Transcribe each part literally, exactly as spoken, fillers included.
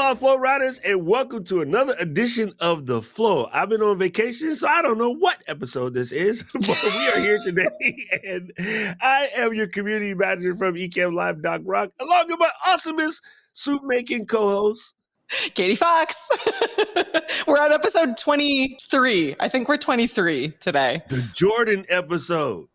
Aloha, Flow Riders, and welcome to another edition of The Flow. I've been on vacation, so I don't know what episode this is, but we are here today, and I am your community manager from Ecamm Live, Doc Rock, along with my awesomest soup-making co-host, Katie Fox. We're on episode twenty-three. I think we're twenty-three today. The Jordan episode.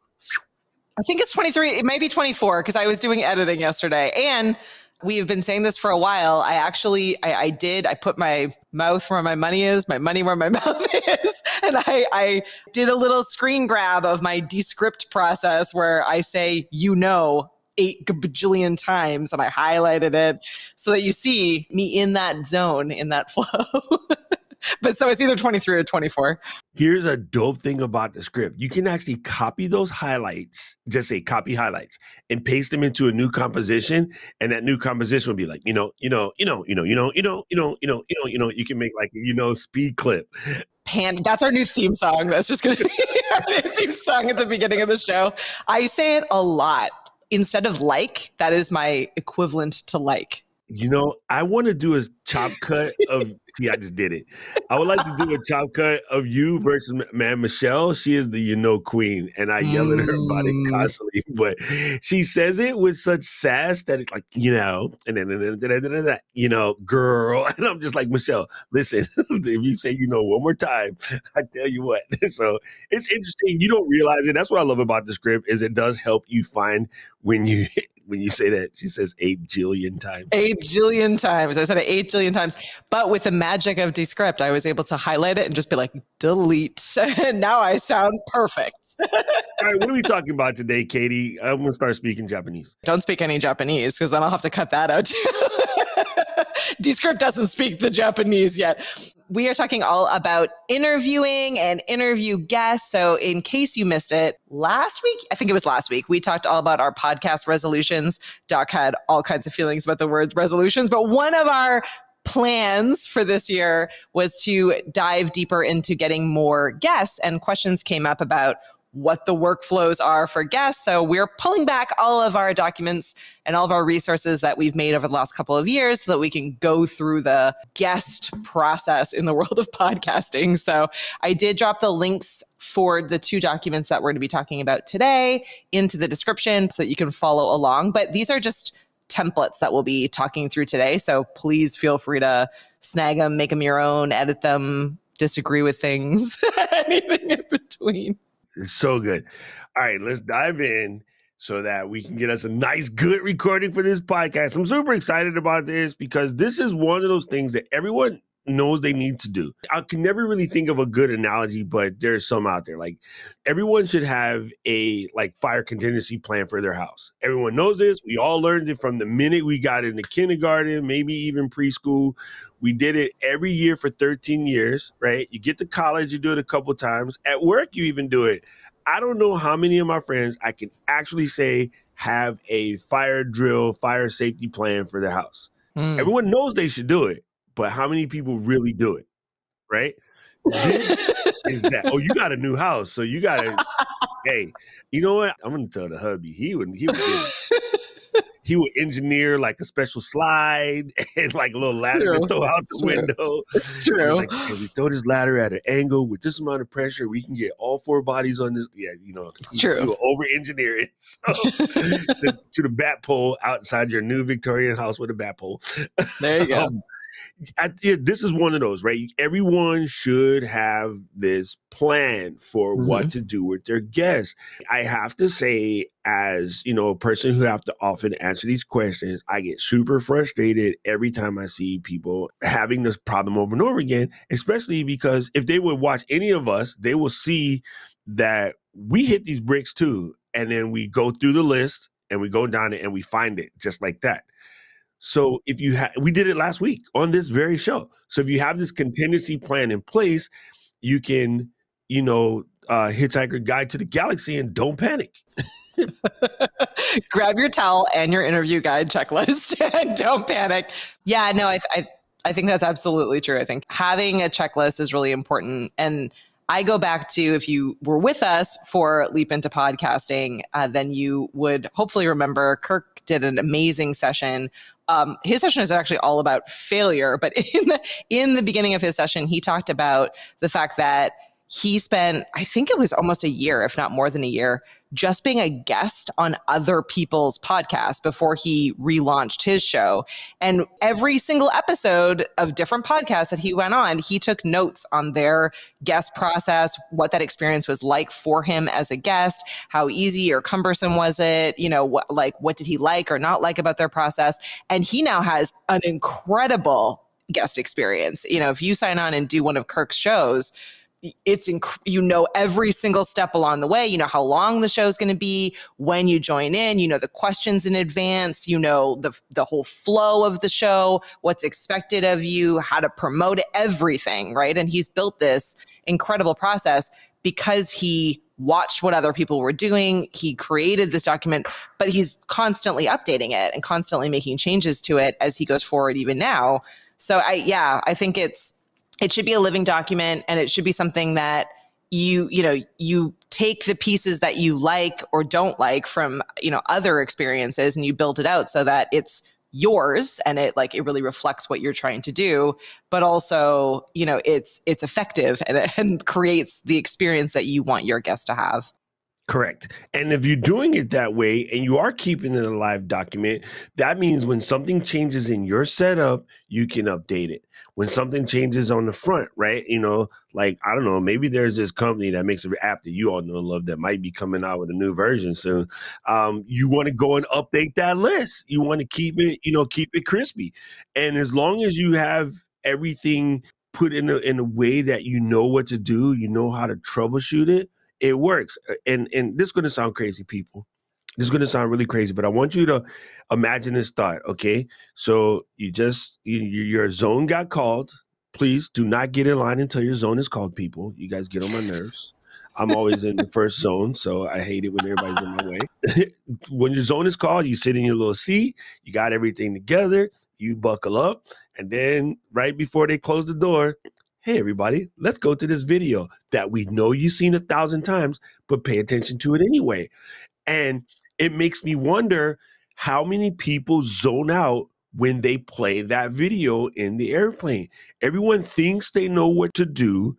I think it's twenty-three. It may be twenty-four because I was doing editing yesterday. And we've been saying this for a while. I actually, I, I did, I put my mouth where my money is, my money where my mouth is. And I, I did a little screen grab of my Descript process where I say, you know, eight bajillion times, and I highlighted it so that you see me in that zone, in that flow. But so it's either twenty-three or twenty-four. Here's a dope thing about the script. You can actually copy those highlights, just say copy highlights, and paste them into a new composition. And that new composition will be like, you know, you know, you know, you know, you know, you know, you know, you know, you know, you know, you can make like, you know, speed clip. Pan, that's our new theme song. That's just going to be our new theme song at the beginning of the show. I say it a lot. Instead of like, that is my equivalent to like. You know, I want to do a chop cut of, see, I just did it. I would like to do a chop cut of you versus, man, Michelle. She is the, you know, queen. And I yell at her about it constantly. But she says it with such sass that it's like, you know, and then, and then, and then, and then you know, girl. And I'm just like, Michelle, listen, if you say, you know, one more time, I tell you what. So it's interesting. You don't realize it. That's what I love about the script is it does help you find when you When you say that, she says eight jillion times. Eight jillion times. I said it eight jillion times. But with the magic of Descript, I was able to highlight it and just be like, delete. And now I sound perfect. All right, what are we talking about today, Katie? I'm going to start speaking Japanese. Don't speak any Japanese because then I'll have to cut that out too. Descript doesn't speak the Japanese yet. We are talking all about interviewing and interview guests. So in case you missed it, last week, I think it was last week, we talked all about our podcast resolutions. Doc had all kinds of feelings about the word resolutions, but one of our plans for this year was to dive deeper into getting more guests, and questions came up about what the workflows are for guests. So we're pulling back all of our documents and all of our resources that we've made over the last couple of years so that we can go through the guest process in the world of podcasting. So I did drop the links for the two documents that we're going to be talking about today into the description so that you can follow along. But these are just templates that we'll be talking through today. So please feel free to snag them, make them your own, edit them, disagree with things, anything in between. It's so good. All right, let's dive in so that we can get us a nice, good recording for this podcast. I'm super excited about this because this is one of those things that everyone knows they need to do. I can never really think of a good analogy, but there's some out there. Like everyone should have a like fire contingency plan for their house. Everyone knows this. We all learned it from the minute we got into kindergarten, maybe even preschool. We did it every year for thirteen years, right? You get to college, you do it a couple times. At work, you even do it. I don't know how many of my friends I can actually say have a fire drill, fire safety plan for their house. Mm. Everyone knows they should do it, but how many people really do it, right? This is that. Oh, you got a new house, so you got to, hey, you know what? I'm going to tell the hubby. He would, he would get it. He would engineer like a special slide and like a little it's ladder true. to throw out it's the true. window. It's true. Like, hey, we throw this ladder at an angle with this amount of pressure. We can get all four bodies on this. Yeah, you know, it's true. You will over-engineer it. So to the bat pole outside your new Victorian house with a bat pole. There you go. Um, I, yeah, this is one of those, right? Everyone should have this plan for mm-hmm. what to do with their guests. I have to say, as you know, a person who have to often answer these questions, I get super frustrated every time I see people having this problem over and over again, especially because if they would watch any of us, they will see that we hit these bricks too. And then we go through the list and we go down it and we find it just like that. So if you have, we did it last week on this very show. So if you have this contingency plan in place, you can, you know, uh, Hitchhiker Guide to the Galaxy and don't panic. Grab your towel and your interview guide checklist and don't panic. Yeah, no, I, I, I think that's absolutely true. I think having a checklist is really important. And I go back to, if you were with us for Leap into Podcasting, uh, then you would hopefully remember Kirk did an amazing session. Um, his session is actually all about failure, but in the, in the beginning of his session, he talked about the fact that he spent, I think it was almost a year, if not more than a year, just being a guest on other people's podcasts before he relaunched his show. And every single episode of different podcasts that he went on, he took notes on their guest process, what that experience was like for him as a guest, how easy or cumbersome was it, you know, what, like what did he like or not like about their process. And he now has an incredible guest experience. You know, if you sign on and do one of Kirk's shows, it's, inc- you know, every single step along the way, you know how long the show is going to be, when you join in, you know, the questions in advance, you know, the, the whole flow of the show, what's expected of you, how to promote it, everything. Right. And he's built this incredible process because he watched what other people were doing. He created this document, but he's constantly updating it and constantly making changes to it as he goes forward, even now. So I, yeah, I think it's, it should be a living document, and it should be something that you, you know, you take the pieces that you like or don't like from, you know, other experiences, and you build it out so that it's yours and it like, it really reflects what you're trying to do, but also, you know, it's, it's effective and, and creates the experience that you want your guests to have. Correct. And if you're doing it that way and you are keeping it a live document, that means when something changes in your setup, you can update it. When something changes on the front, right? You know, like, I don't know, maybe there's this company that makes an app that you all know and love that might be coming out with a new version soon. Um, you want to go and update that list. You want to keep it, you know, keep it crispy. And as long as you have everything put in a, in a way that you know what to do, you know how to troubleshoot it, it works. And and this is going to sound crazy, people. This is going to sound really crazy, but I want you to imagine this thought, okay? So you just, you, your zone got called. Please do not get in line until your zone is called, people. You guys get on my nerves. I'm always in the first zone, so I hate it when everybody's in my way. When your zone is called, you sit in your little seat. You got everything together. You buckle up. And then right before they close the door, hey, everybody, let's go to this video that we know you've seen a thousand times, but pay attention to it anyway. And it makes me wonder how many people zone out when they play that video in the airplane. Everyone thinks they know what to do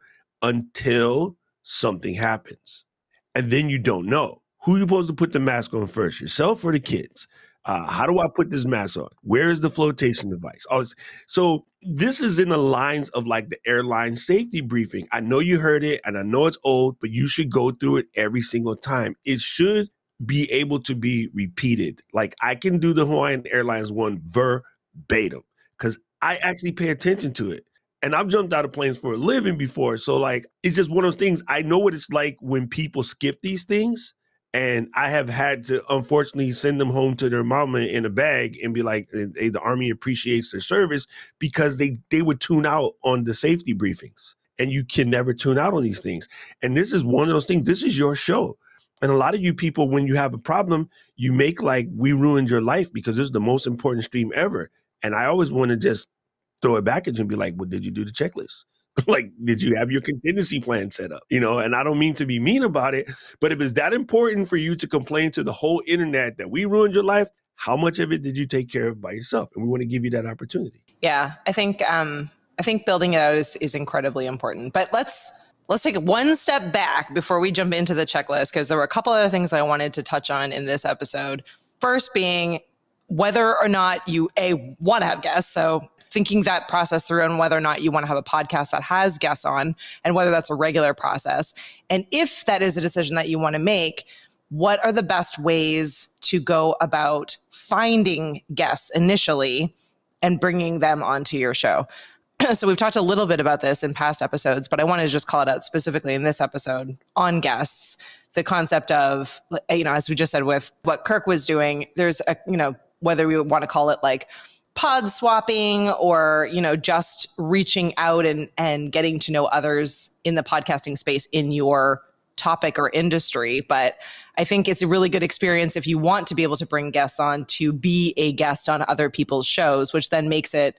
until something happens. And then you don't know. Who are you supposed to put the mask on first, yourself or the kids? Uh, how do I put this mask on? Where is the flotation device? Oh, so this is in the lines of like the airline safety briefing. I know you heard it and I know it's old, but you should go through it every single time. It should be able to be repeated. Like I can do the Hawaiian Airlines one verbatim because I actually pay attention to it. And I've jumped out of planes for a living before. So like, it's just one of those things. I know what it's like when people skip these things. And I have had to, unfortunately, send them home to their mama in a bag and be like, hey, the Army appreciates their service, because they, they would tune out on the safety briefings. And you can never tune out on these things. And this is one of those things. This is your show. And a lot of you people, when you have a problem, you make like, we ruined your life because this is the most important stream ever. And I always want to just throw it back at you and be like, well, did you do the checklist? Like, did you have your contingency plan set up? You know, and I don't mean to be mean about it, but if it's that important for you to complain to the whole internet that we ruined your life, how much of it did you take care of by yourself? And we want to give you that opportunity. Yeah, I think um, I think building it out is, is incredibly important. But let's let's take one step back before we jump into the checklist, because there were a couple other things I wanted to touch on in this episode. First being whether or not you, A, want to have guests. So thinking that process through and whether or not you want to have a podcast that has guests on and whether that's a regular process. And if that is a decision that you want to make, what are the best ways to go about finding guests initially and bringing them onto your show? So we've talked a little bit about this in past episodes, but I want to just call it out specifically in this episode on guests. The concept of, you know, as we just said with what Kirk was doing, there's a, you know, whether we want to call it like pod swapping or, you know, just reaching out and, and getting to know others in the podcasting space in your topic or industry. But I think it's a really good experience if you want to be able to bring guests on to be a guest on other people's shows, which then makes it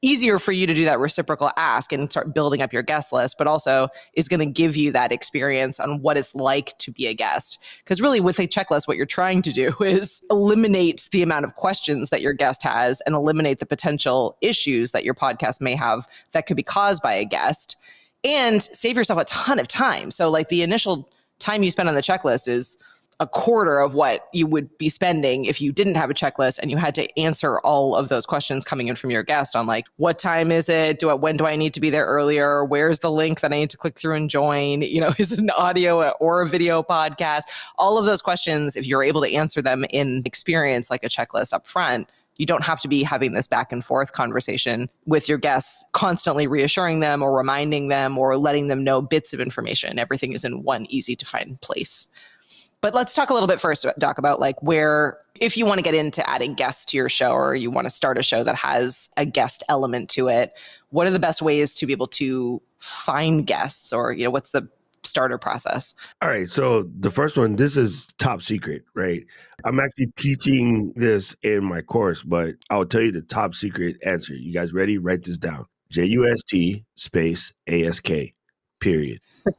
easier for you to do that reciprocal ask and start building up your guest list, but also is going to give you that experience on what it's like to be a guest. Because really with a checklist, what you're trying to do is eliminate the amount of questions that your guest has and eliminate the potential issues that your podcast may have that could be caused by a guest and save yourself a ton of time. So like the initial time you spend on the checklist is a quarter of what you would be spending if you didn't have a checklist and you had to answer all of those questions coming in from your guest on like, what time is it? Do I, when do I need to be there earlier? Where's the link that I need to click through and join? You know, is it an audio or a video podcast? All of those questions, if you're able to answer them in experience, like a checklist up front, you don't have to be having this back and forth conversation with your guests, constantly reassuring them or reminding them or letting them know bits of information. Everything is in one easy to find place. But let's talk a little bit first, Doc, about like where, if you want to get into adding guests to your show or you want to start a show that has a guest element to it, what are the best ways to be able to find guests, or, you know, what's the starter process? All right. So the first one, this is top secret, right? I'm actually teaching this in my course, but I'll tell you the top secret answer. You guys ready? Write this down. J U S T space A S K, period.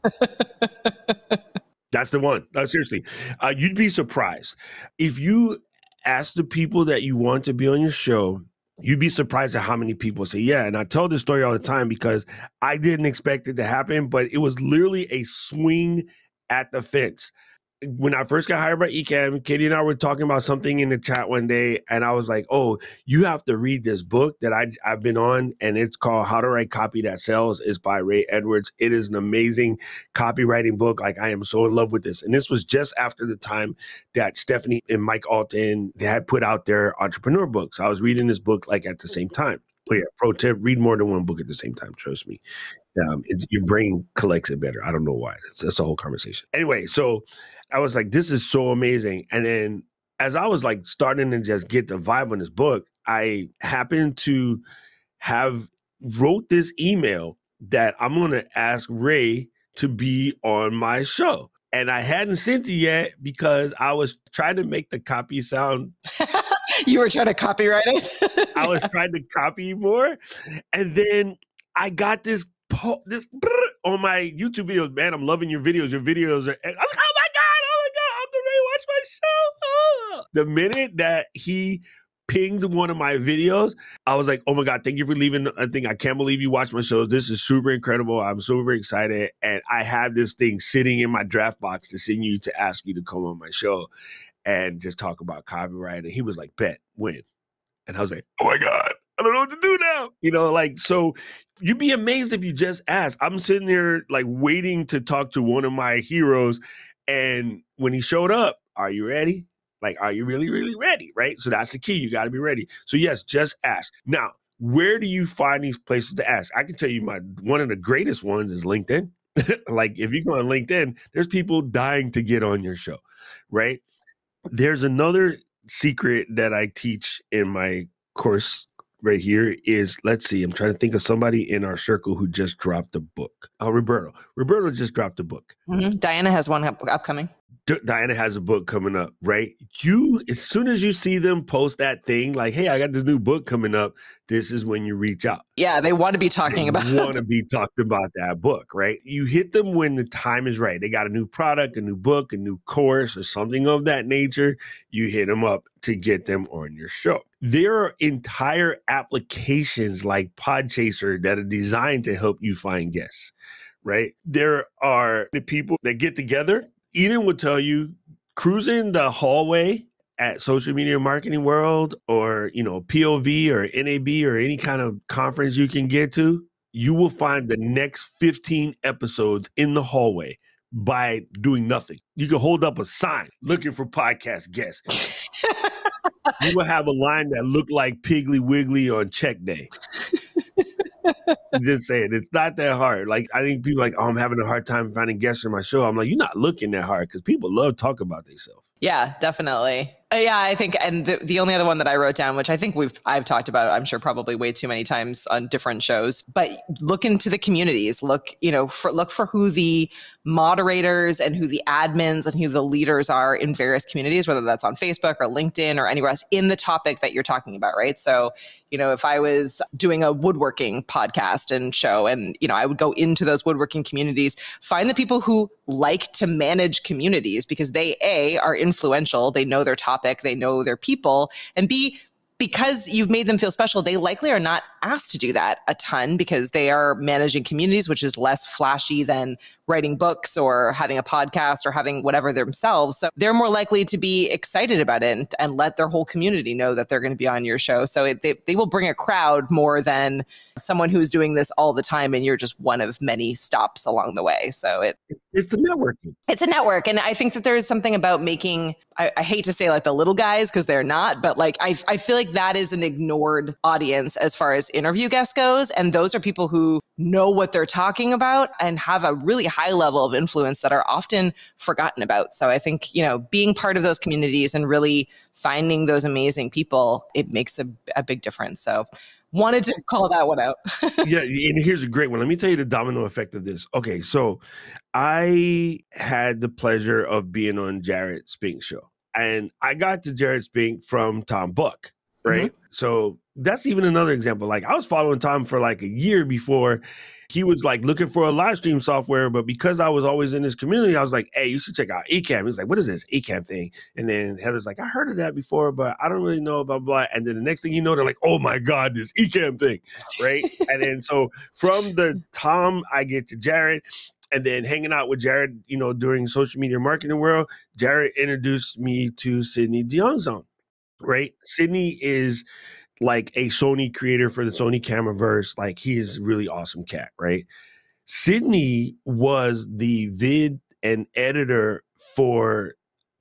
That's the one. No, seriously. Uh, you'd be surprised. If you ask the people that you want to be on your show, you'd be surprised at how many people say, yeah. And I tell this story all the time because I didn't expect it to happen, but it was literally a swing at the fence. When I first got hired by Ecamm, Katie and I were talking about something in the chat one day, and I was like, oh, you have to read this book that I, I've been on, and it's called How to Write Copy That Sells. It's by Ray Edwards. It is an amazing copywriting book. Like, I am so in love with this. And this was just after the time that Stephanie and Mike Alton, they had put out their entrepreneur books. I was reading this book like at the same time. But yeah, pro tip, read more than one book at the same time. Trust me. Um, it, your brain collects it better. I don't know why. It's, it's a whole conversation. Anyway, so I was like, this is so amazing. And then as I was like starting to just get the vibe on this book, I happened to have wrote this email that I'm going to ask Ray to be on my show. And I hadn't sent it yet because I was trying to make the copy sound. You were trying to copyright it? I was trying to copy more. And then I got this po- this on my YouTube videos. Man, I'm loving your videos. Your videos are, I was like, oh my God, oh my God, I'm the Ray, watch my show. Oh. The minute that he pinged one of my videos, I was like, oh my God, thank you for leaving. I think I can't believe you watched my shows. This is super incredible. I'm super excited. And I have this thing sitting in my draft box to send you to ask you to come on my show and just talk about copyright. And he was like, bet, win. And I was like, oh my God, I don't know what to do now. You know, like, so you'd be amazed if you just ask. I'm sitting there like waiting to talk to one of my heroes. And when he showed up, are you ready? Like, are you really, really ready? Right? So that's the key. You got to be ready. So yes, just ask. Now, where do you find these places to ask? I can tell you my one of the greatest ones is LinkedIn. Like if you go on LinkedIn, there's people dying to get on your show, right? There's another secret that I teach in my course right here is, let's see, I'm trying to think of somebody in our circle who just dropped a book. Oh, Roberto. Roberto just dropped a book. Mm-hmm. Diana has one up- upcoming. D- Diana has a book coming up, right? You, as soon as you see them post that thing, like, hey, I got this new book coming up, this is when you reach out. Yeah, they want to be talking they about want to be talked about that book, right? You hit them when the time is right. They got a new product, a new book, a new course, or something of that nature. You hit them up to get them on your show. There are entire applications like Podchaser that are designed to help you find guests, right? There are the people that get together. Eden will tell you, cruising the hallway at Social Media Marketing World or, you know, P O V or N A B or any kind of conference you can get to, you will find the next fifteen episodes in the hallway by doing nothing. You can hold up a sign looking for podcast guests. You will have a line that looked like Piggly Wiggly on check day. Just saying, it's not that hard. Like, I think people are like, oh, I'm having a hard time finding guests for my show. I'm like, you're not looking that hard because people love talking about themselves. Yeah, definitely. Uh, yeah, I think, and the, the only other one that I wrote down, which I think we've I've talked about, I'm sure probably way too many times on different shows, but look into the communities. Look, you know, for look for who the moderators and who the admins and who the leaders are in various communities, whether that's on Facebook or LinkedIn or anywhere else, in the topic that you're talking about, right? So, you know, if I was doing a woodworking podcast and show, and you know, I would go into those woodworking communities, find the people who like to manage communities because they A, are influential, they know their topic, they know their people, and B, because you've made them feel special, they likely are not asked to do that a ton because they are managing communities, which is less flashy than writing books or having a podcast or having whatever themselves. So they're more likely to be excited about it and, and let their whole community know that they're going to be on your show. So it, they, they will bring a crowd more than someone who's doing this all the time and you're just one of many stops along the way. So it It's the networking. It's a network. And I think that there's something about making, I, I hate to say like the little guys because they're not, but like I, I feel like that is an ignored audience as far as interview guest goes. And those are people who know what they're talking about and have a really high level of influence that are often forgotten about. So I think, you know, being part of those communities and really finding those amazing people, it makes a, a big difference. So wanted to call that one out. Yeah, and here's a great one. Let me tell you the domino effect of this. Okay, so I had the pleasure of being on Jared Spink's show, and I got to Jared Spink from Tom Buck, right? Mm-hmm. So that's even another example. Like I was following Tom for like a year before he was like looking for a live stream software, but because I was always in this community, I was like, hey, you should check out Ecamm. He's like, what is this Ecamm thing? And then Heather's like, I heard of that before, but I don't really know about blah, blah. And then the next thing you know, they're like, oh my God, this Ecamm thing, right? And then so from the Tom, I get to Jared. And then hanging out with Jared, you know, during social media marketing world, Jared introduced me to Sydney Dionzon, right? Sydney is like a Sony creator for the Sony Cameraverse. Like he is a really awesome cat, right? Sydney was the vid and editor for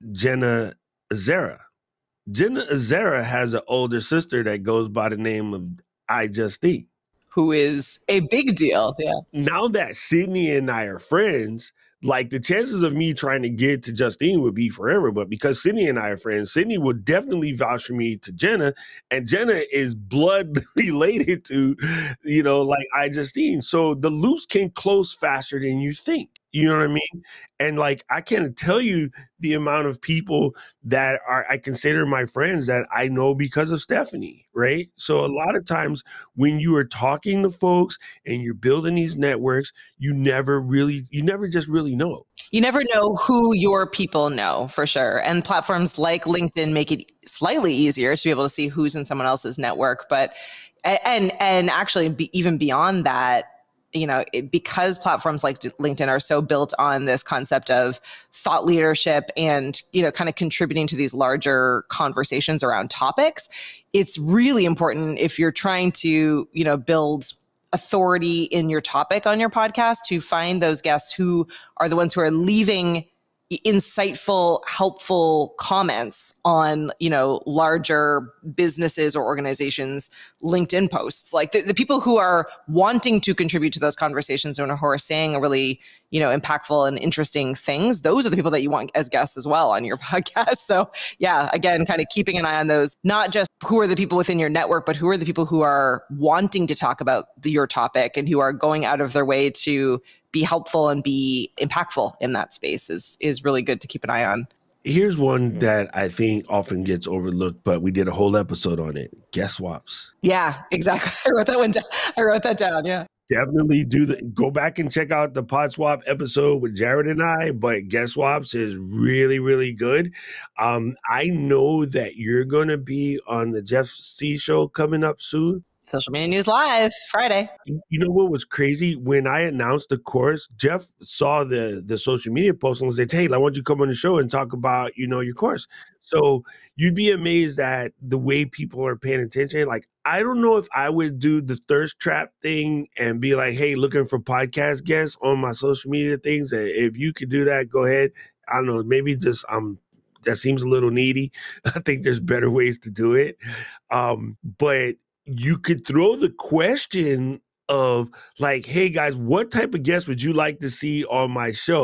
Jenna Azera. Jenna Azera has an older sister that goes by the name of I Justine, who is a big deal. Yeah. Now that Sydney and I are friends, like the chances of me trying to get to Justine would be forever. But because Sydney and I are friends, Sydney would definitely vouch for me to Jenna. And Jenna is blood related to, you know, like I Justine. So the loops can close faster than you think. You know what I mean? And like, I can't tell you the amount of people that are, I consider my friends that I know because of Stephanie, right? So a lot of times when you are talking to folks and you're building these networks, you never really, you never just really know. You never know who your people know for sure. And platforms like LinkedIn make it slightly easier to be able to see who's in someone else's network. But, and, and actually be, even beyond that, you know, it, because platforms like LinkedIn are so built on this concept of thought leadership and, you know, kind of contributing to these larger conversations around topics, it's really important if you're trying to, you know, build authority in your topic on your podcast to find those guests who are the ones who are leaving insightful, helpful comments on, you know, larger businesses or organizations' LinkedIn posts. Like the, the people who are wanting to contribute to those conversations and who are saying a really, you know, impactful and interesting things, those are the people that you want as guests as well on your podcast. So yeah, again, kind of keeping an eye on those, not just who are the people within your network, but who are the people who are wanting to talk about the, your topic and who are going out of their way to be helpful and be impactful in that space is is really good to keep an eye on. Here's one that I think often gets overlooked, but we did a whole episode on it. Guest swaps. Yeah, exactly. I wrote that one down. I wrote that down. Yeah. Definitely do the go back and check out the pod swap episode with Jared and I, but guest swaps is really, really good. Um, I know that you're going to be on the Jeff C show coming up soon. Social Media News Live, Friday. You know what was crazy? When I announced the course, Jeff saw the the social media post and said, hey, I want you to come on the show and talk about, you know, your course. So you'd be amazed at the way people are paying attention. Like, I don't know if I would do the thirst trap thing and be like, hey, looking for podcast guests on my social media things. If you could do that, go ahead. I don't know, maybe just um that seems a little needy. I think there's better ways to do it. Um, but you could throw the question of like, hey guys, what type of guests would you like to see on my show?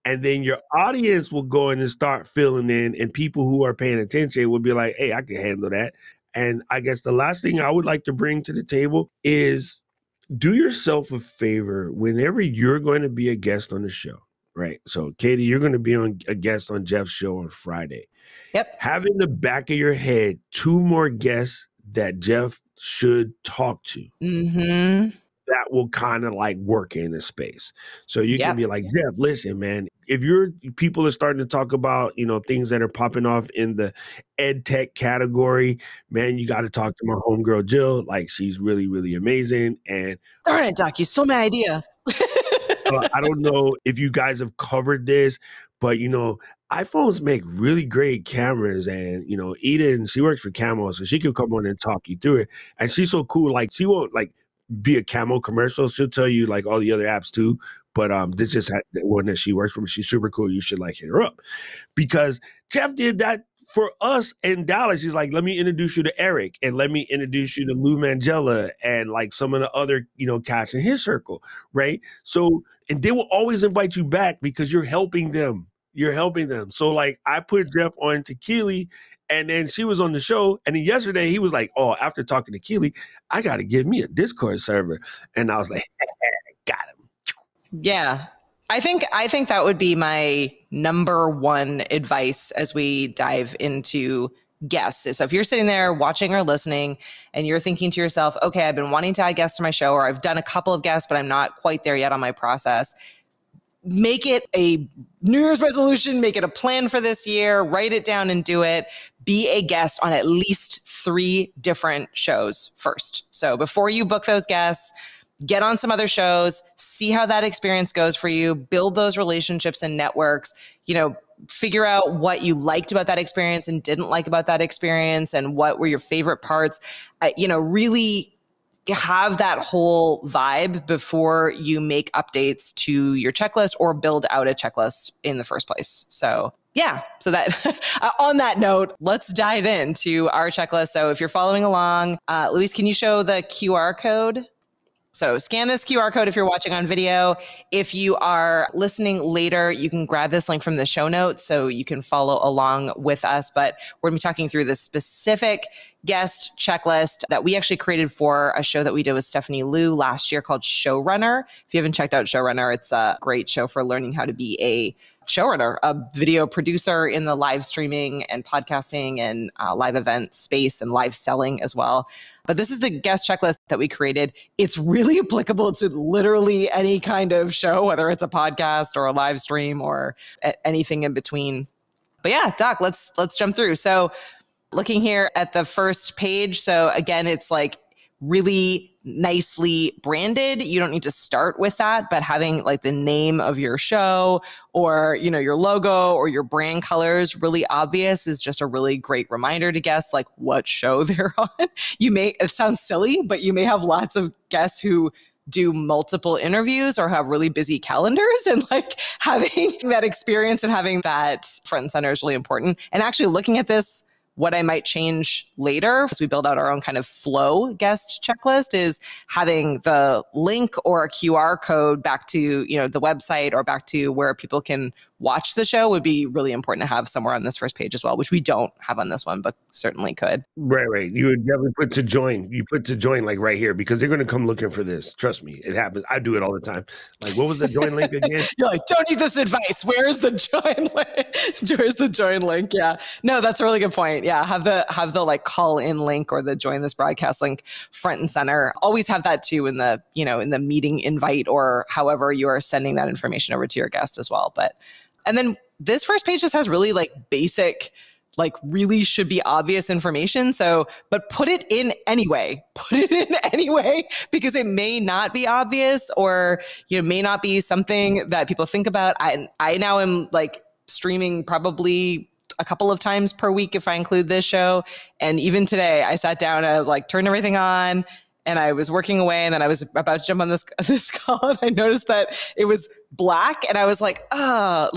And then your audience will go in and start filling in, and people who are paying attention will be like, hey, I can handle that. And I guess the last thing I would like to bring to the table is do yourself a favor whenever you're going to be a guest on the show, right? So, Katie, you're going to be on a guest on Jeff's show on Friday. Yep. Have in the back of your head two more guests that Jeff should talk to. Mm-hmm. That will kind of like work in the space. So you Yep. can be like, Jeff, listen, man, if you're people are starting to talk about, you know, things that are popping off in the ed tech category, man, you got to talk to my homegirl, Jill. Like, she's really, really amazing. And darn it, Doc, you stole my idea. uh, I don't know if you guys have covered this, but, you know, iPhones make really great cameras, and, you know, Eden, she works for Camo, so she can come on and talk you through it. And she's so cool. Like, she won't like be a Camo commercial. She'll tell you like all the other apps too. But um, this just had the one that she works for. She's super cool. You should like hit her up, because Jeff did that for us in Dallas. He's like, let me introduce you to Eric, and let me introduce you to Lou Mangella, and like some of the other, you know, cats in his circle, right? So, and they will always invite you back because you're helping them. You're helping them. So like I put Jeff on to Keely, and then she was on the show. And then yesterday he was like, oh, after talking to Keely, I got to get me a Discord server. And I was like, got him. Yeah. I think I think that would be my number one advice as we dive into guests. So if you're sitting there watching or listening and you're thinking to yourself, okay, I've been wanting to add guests to my show, or I've done a couple of guests, but I'm not quite there yet on my process, make it a New Year's resolution, make it a plan for this year, write it down and do it. Be a guest on at least three different shows first. So before you book those guests, get on some other shows, see how that experience goes for you, build those relationships and networks, you know, figure out what you liked about that experience and didn't like about that experience, and what were your favorite parts. Uh, you know, really have that whole vibe before you make updates to your checklist or build out a checklist in the first place. So yeah, so that on that note, let's dive into our checklist. So if you're following along, uh, Luis, can you show the Q R code? So scan this Q R code if you're watching on video. If you are listening later, you can grab this link from the show notes so you can follow along with us. But we're going to be talking through the specific guest checklist that we actually created for a show that we did with Stephanie Liu last year called Showrunner. If you haven't checked out Showrunner, it's a great show for learning how to be a showrunner, a video producer in the live streaming and podcasting and uh, live event space and live selling as well. But this is the guest checklist that we created. It's really applicable to literally any kind of show, whether it's a podcast or a live stream or a- anything in between. But yeah, Doc, let's let's jump through. So looking here at the first page. So again, it's like really nicely branded. You don't need to start with that, but having like the name of your show or, you know, your logo or your brand colors really obvious is just a really great reminder to guests like what show they're on. You may, it sounds silly, but you may have lots of guests who do multiple interviews or have really busy calendars, and like having that experience and having that front and center is really important. And actually looking at this, what I might change later as we build out our own kind of flow guest checklist is having the link or a Q R code back to, you know, the website or back to where people can watch the show would be really important to have somewhere on this first page as well, which we don't have on this one, but certainly could. Right, right. You would definitely put to join. You put to join like right here, because they're going to come looking for this. Trust me, it happens. I do it all the time. Like, what was the join link again? You're like, don't need this advice. Where's the join link? Where's the join link? Yeah. No, that's a really good point. Yeah. Have the, have the like call in link or the join this broadcast link front and center. Always have that too in the, you know, in the meeting invite or however you are sending that information over to your guest as well. But and then this first page just has really like basic, like really should be obvious information. So, but put it in anyway, put it in anyway, because it may not be obvious or, you know, may not be something that people think about. I, I now am like streaming probably a couple of times per week if I include this show. And even today I sat down and I was like, turned everything on and I was working away, and then I was about to jump on this, this call, and I noticed that it was black, and I was like, oh, like,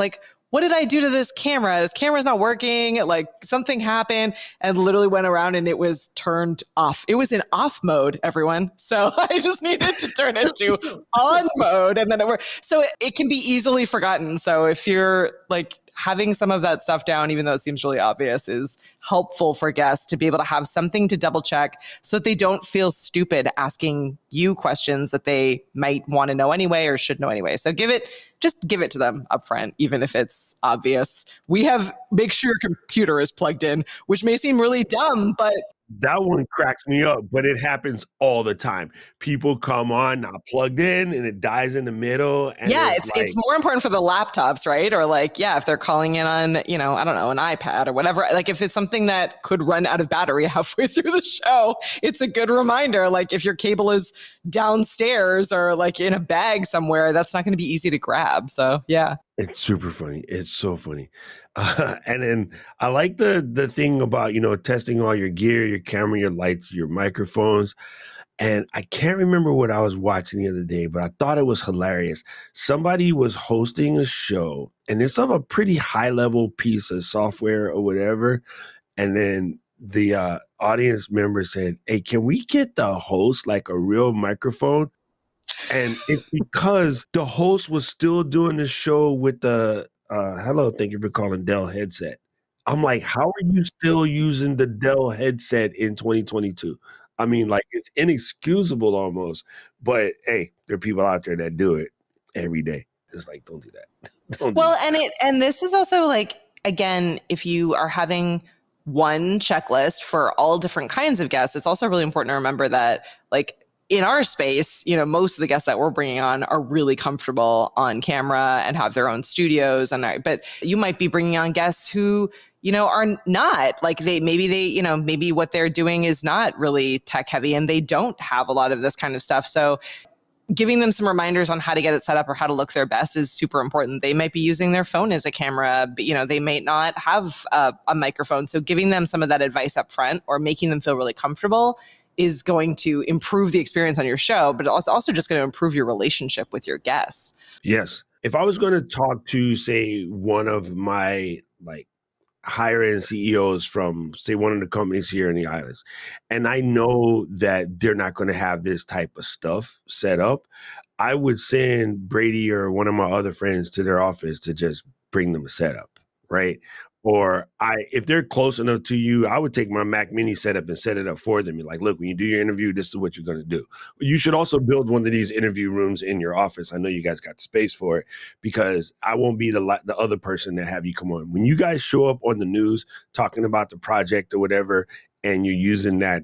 what did I do to this camera? This camera's not working. Like something happened, and literally went around and it was turned off. It was in off mode, everyone. So I just needed to turn it to on mode, and then it worked. So it, it can be easily forgotten. So if you're like having some of that stuff down, even though it seems really obvious, is helpful for guests to be able to have something to double check so that they don't feel stupid asking you questions that they might want to know anyway or should know anyway. So give it, just give it to them up front, even if it's obvious. We have make sure your computer is plugged in, which may seem really dumb, but that one cracks me up, but it happens all the time. People come on not plugged in and it dies in the middle. And yeah, it's it's like, it's more important for the laptops, right? Or like, yeah, if they're calling in on, you know, I don't know, an iPad or whatever. Like if it's something that could run out of battery halfway through the show, it's a good reminder. Like if your cable is downstairs or like in a bag somewhere, that's not going to be easy to grab. So yeah. It's super funny. It's so funny. Uh, and then I like the the thing about, you know, testing all your gear, your camera, your lights, your microphones. And I can't remember what I was watching the other day, but I thought it was hilarious. Somebody was hosting a show, and it's of a pretty high level piece of software or whatever. And then the uh, audience member said, "Hey, can we get the host like a real microphone?" And it's because the host was still doing the show with the, uh, hello, thank you for calling Dell headset. I'm like, how are you still using the Dell headset in twenty twenty-two? I mean, like, it's inexcusable almost. But hey, there are people out there that do it every day. It's like, don't do that. Don't well, do that. and it and this is also like, again, if you are having one checklist for all different kinds of guests, it's also really important to remember that, like, in our space, you know, most of the guests that we're bringing on are really comfortable on camera and have their own studios. And but you might be bringing on guests who, you know, are not like they maybe they, you know, maybe what they're doing is not really tech heavy and they don't have a lot of this kind of stuff. So giving them some reminders on how to get it set up or how to look their best is super important. They might be using their phone as a camera, but, you know, they may not have a, a microphone. So giving them some of that advice up front or making them feel really comfortable is going to improve the experience on your show, but it's also just going to improve your relationship with your guests. Yes. If I was going to talk to, say, one of my like higher end C E Os from, say, one of the companies here in the islands, and I know that they're not going to have this type of stuff set up, I would send Brady or one of my other friends to their office to just bring them a setup, right? Or I, if they're close enough to you, I would take my Mac Mini setup and set it up for them. You're like, look, when you do your interview, this is what you're going to do. You should also build one of these interview rooms in your office. I know you guys got the space for it because I won't be the the other person that have you come on. When you guys show up on the news talking about the project or whatever, and you're using that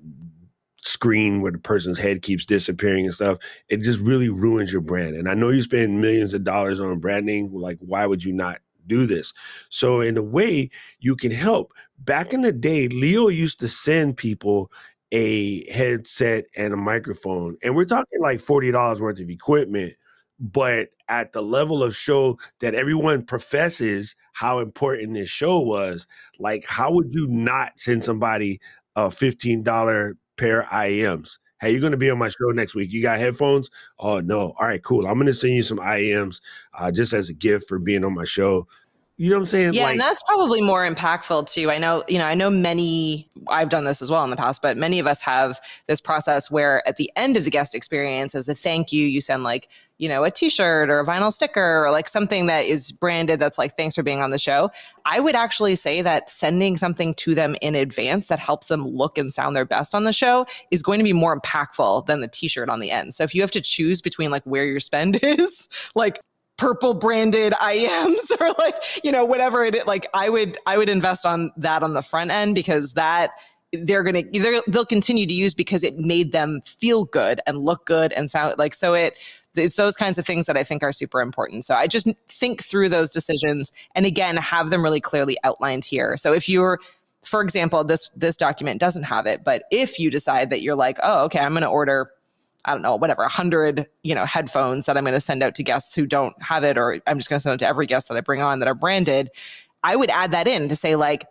screen where the person's head keeps disappearing and stuff, it just really ruins your brand. And I know you spend millions of dollars on branding. Like, why would you not do this? So in a way, you can help. Back in the day, Leo used to send people a headset and a microphone, and we're talking like forty dollars worth of equipment. But at the level of show that everyone professes how important this show was, like, how would you not send somebody a fifteen dollars pair of I Ms? Hey, you're going to be on my show next week. You got headphones? Oh, no. All right, cool. I'm going to send you some I Ms uh, just as a gift for being on my show. You know what I'm saying? Yeah, like, and that's probably more impactful too. I know, you know, I know many, I've done this as well in the past, but many of us have this process where at the end of the guest experience, as a thank you, you send like, you know, a t-shirt or a vinyl sticker or like something that is branded that's like, thanks for being on the show. I would actually say that sending something to them in advance that helps them look and sound their best on the show is going to be more impactful than the t-shirt on the end. So if you have to choose between like where your spend is, like purple branded I Ms or like, you know, whatever it is, like I would, I would invest on that on the front end because that they're going to, they're, they'll continue to use because it made them feel good and look good and sound like, so it, it's those kinds of things that I think are super important. So I just think through those decisions and again, have them really clearly outlined here. So if you're, for example, this, this document doesn't have it, but if you decide that you're like, oh, okay, I'm going to order, I don't know, whatever, a hundred, you know, headphones that I'm going to send out to guests who don't have it, or I'm just going to send it to every guest that I bring on that are branded. I would add that in to say like,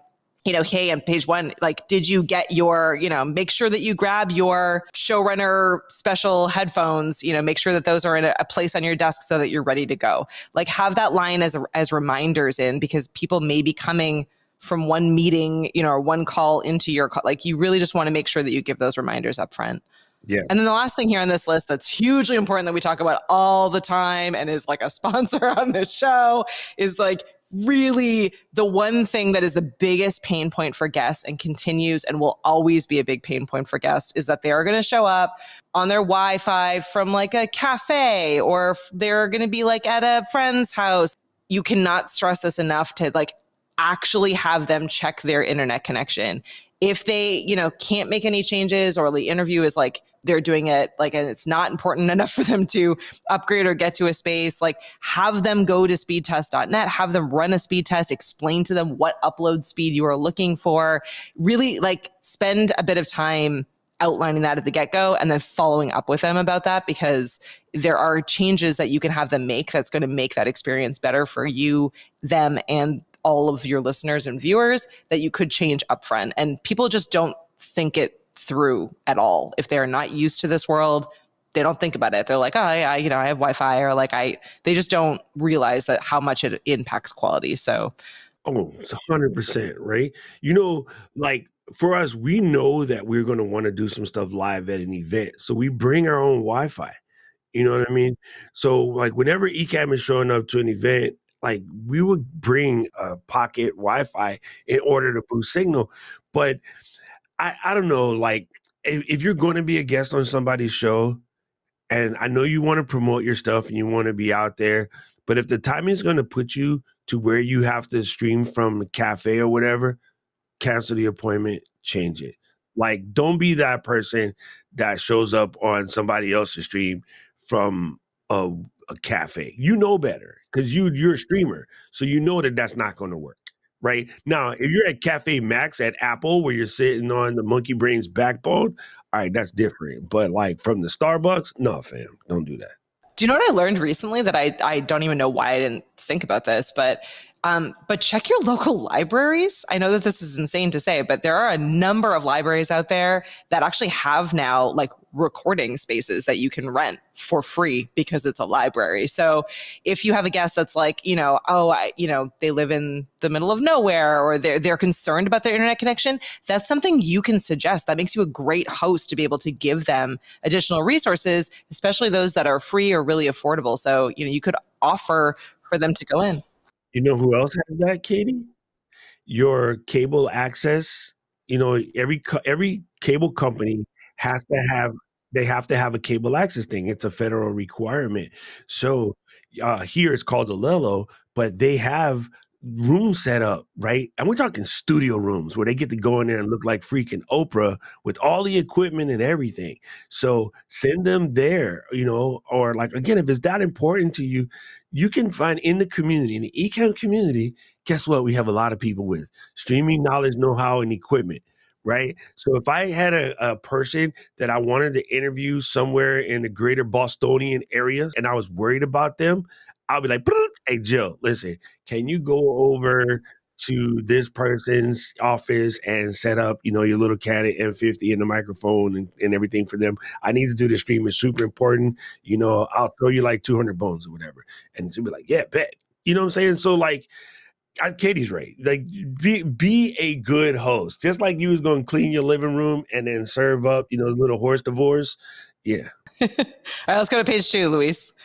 you know, hey, on page one, like, did you get your, you know, make sure that you grab your showrunner special headphones, you know, make sure that those are in a, a place on your desk so that you're ready to go. Like, have that line as, as reminders in, because people may be coming from one meeting, you know, or one call into your call. Like, you really just want to make sure that you give those reminders up front. Yeah. And then the last thing here on this list that's hugely important that we talk about all the time and is like a sponsor on this show is like, really the one thing that is the biggest pain point for guests and continues and will always be a big pain point for guests is that they are going to show up on their Wi-Fi from like a cafe, or they're going to be like at a friend's house. You cannot stress this enough to like actually have them check their internet connection. If they, you know, can't make any changes, or the interview is like they're doing it like, and it's not important enough for them to upgrade or get to a space, like have them go to speed test dot net, have them run a speed test, explain to them what upload speed you are looking for, really like spend a bit of time outlining that at the get-go and then following up with them about that, because there are changes that you can have them make that's going to make that experience better for you, them, and all of your listeners and viewers that you could change upfront. And people just don't think it through at all. If they're not used to this world, they don't think about it. They're like, oh, I, you know, I have Wi-Fi, or like I, they just don't realize that how much it impacts quality. So, oh, it's a hundred percent, right? You know, like for us, we know that we're going to want to do some stuff live at an event. So we bring our own Wi-Fi, you know what I mean? So like whenever Ecamm is showing up to an event, like we would bring a pocket Wi-Fi in order to boost signal. But I, I don't know, like if, if you're going to be a guest on somebody's show, and I know you want to promote your stuff and you want to be out there, but if the timing is going to put you to where you have to stream from the cafe or whatever, cancel the appointment, change it. Like, don't be that person that shows up on somebody else's stream from a, a cafe. You know better because you, you're a streamer. So you know that that's not going to work. Right now, if you're at Cafe Max at Apple, where you're sitting on the monkey brain's backbone, all right, that's different. But like from the Starbucks, no, fam, don't do that. Do you know what I learned recently that I I don't even know why I didn't think about this, but um, but check your local libraries. I know that this is insane to say, but there are a number of libraries out there that actually have now like recording spaces that you can rent for free because it's a library. So if you have a guest that's like, you know, oh, I, you know, they live in the middle of nowhere, or they're they're concerned about their internet connection, that's something you can suggest. That makes you a great host to be able to give them additional resources, especially those that are free or really affordable. So, you know, you could offer for them to go in. You know who else has that, Katie? Your cable access. You know, every co- every cable company has to have they have to have a cable access thing. It's a federal requirement. So uh, here it's called a Lelo, but they have rooms set up, right? And we're talking studio rooms where they get to go in there and look like freaking Oprah with all the equipment and everything. So send them there, you know, or like, again, if it's that important to you, you can find in the community, in the Ecamm community, guess what? We have a lot of people with streaming knowledge, know-how, and equipment, right? So if I had a, a person that I wanted to interview somewhere in the greater Bostonian area and I was worried about them, I'll be like, hey, Jill, listen, can you go over to this person's office and set up, you know, your little Canon M fifty and the microphone and, and everything for them? I need to do the stream. It's super important. You know, I'll throw you like two hundred bones or whatever. And she'll be like, yeah, bet. You know what I'm saying? So like, I, Katie's right. Like, be be a good host. Just like you was going to clean your living room and then serve up, you know, little horse divorce. Yeah. All right, let's go to page two, Luis.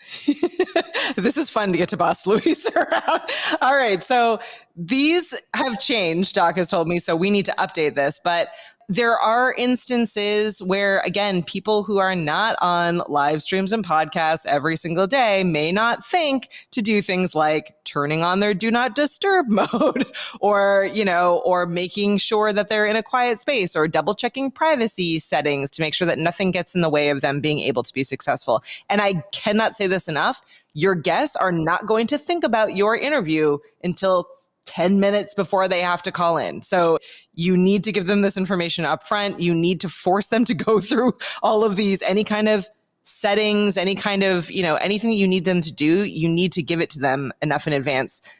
This is fun to get to boss Luis around. All right. So these have changed, Doc has told me, so we need to update this. But there are instances where, again, people who are not on live streams and podcasts every single day may not think to do things like turning on their do not disturb mode, or, you know, or making sure that they're in a quiet space, or double checking privacy settings to make sure that nothing gets in the way of them being able to be successful. And I cannot say this enough. Your guests are not going to think about your interview until ten minutes before they have to call in. So you need to give them this information up front. You need to force them to go through all of these, any kind of settings, any kind of, you know, anything that you need them to do, you need to give it to them enough in advance.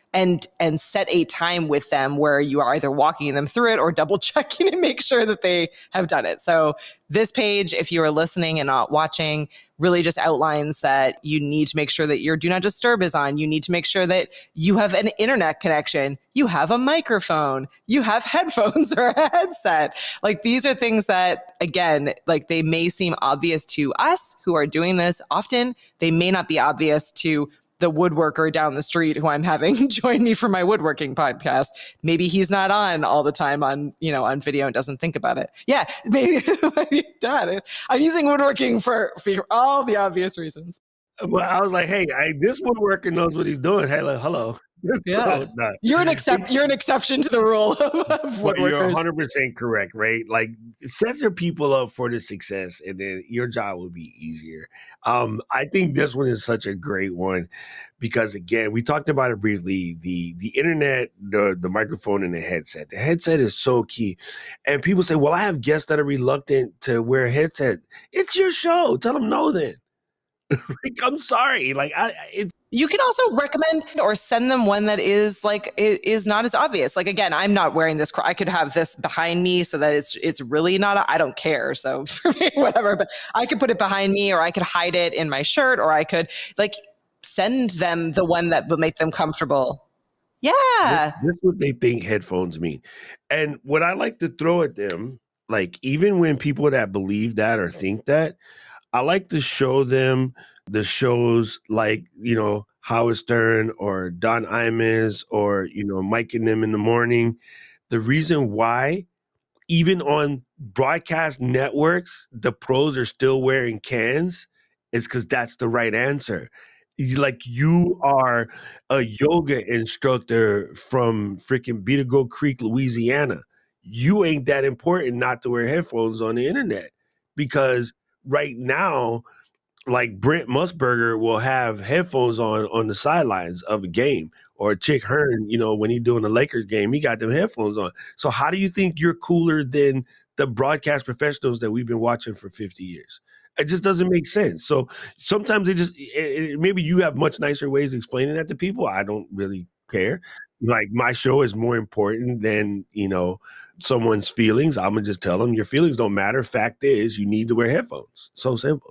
and and set a time with them where you are either walking them through it or double checking to make sure that they have done it. So this page, if you are listening and not watching, really just outlines that you need to make sure that your do not disturb is on. You need to make sure that you have an internet connection, you have a microphone, you have headphones or a headset. Like these are things that, again, like they may seem obvious to us who are doing this often. They may not be obvious to the woodworker down the street who I'm having join me for my woodworking podcast. Maybe he's not on all the time on, you know, on video and doesn't think about it. Yeah, maybe, maybe not. I'm using woodworking for, for all the obvious reasons. Well, I was like, hey, I, this woodworker knows what he's doing. Hey, like, hello. Yeah, so, nah. you're an except you're an exception to the rule of, of woodworkers. You're one hundred percent correct, right? Like set your people up for the success, and then your job will be easier. Um, I think this one is such a great one because again, we talked about it briefly. The the internet, the the microphone, and the headset. The headset is so key, and people say, "Well, I have guests that are reluctant to wear a headset." It's your show. Tell them no, then. Like, I'm sorry. Like I, it's. You can also recommend or send them one that is like is not as obvious. Like again, I'm not wearing this. I could have this behind me so that it's it's really not. I don't care. So for me, whatever. But I could put it behind me, or I could hide it in my shirt, or I could like send them the one that would make them comfortable. Yeah, this, this is what they think headphones mean, and what I like to throw at them, like even when people that believe that or think that, I like to show them the shows like, you know, Howard Stern or Don Imus or, you know, Mike and them in the morning. The reason why, even on broadcast networks, the pros are still wearing cans is because that's the right answer. Like you are a yoga instructor from freaking Beagle Creek, Louisiana. You ain't that important not to wear headphones on the internet because right now, like Brent Musburger will have headphones on on the sidelines of a game, or Chick Hearn, you know, when he's doing a Lakers game, he got them headphones on. So how do you think you're cooler than the broadcast professionals that we've been watching for fifty years? It just doesn't make sense. So sometimes it just, it, it, maybe you have much nicer ways of explaining that to people. I don't really care. Like my show is more important than, you know, someone's feelings. I'm going to just tell them your feelings don't matter. Fact is you need to wear headphones. So simple.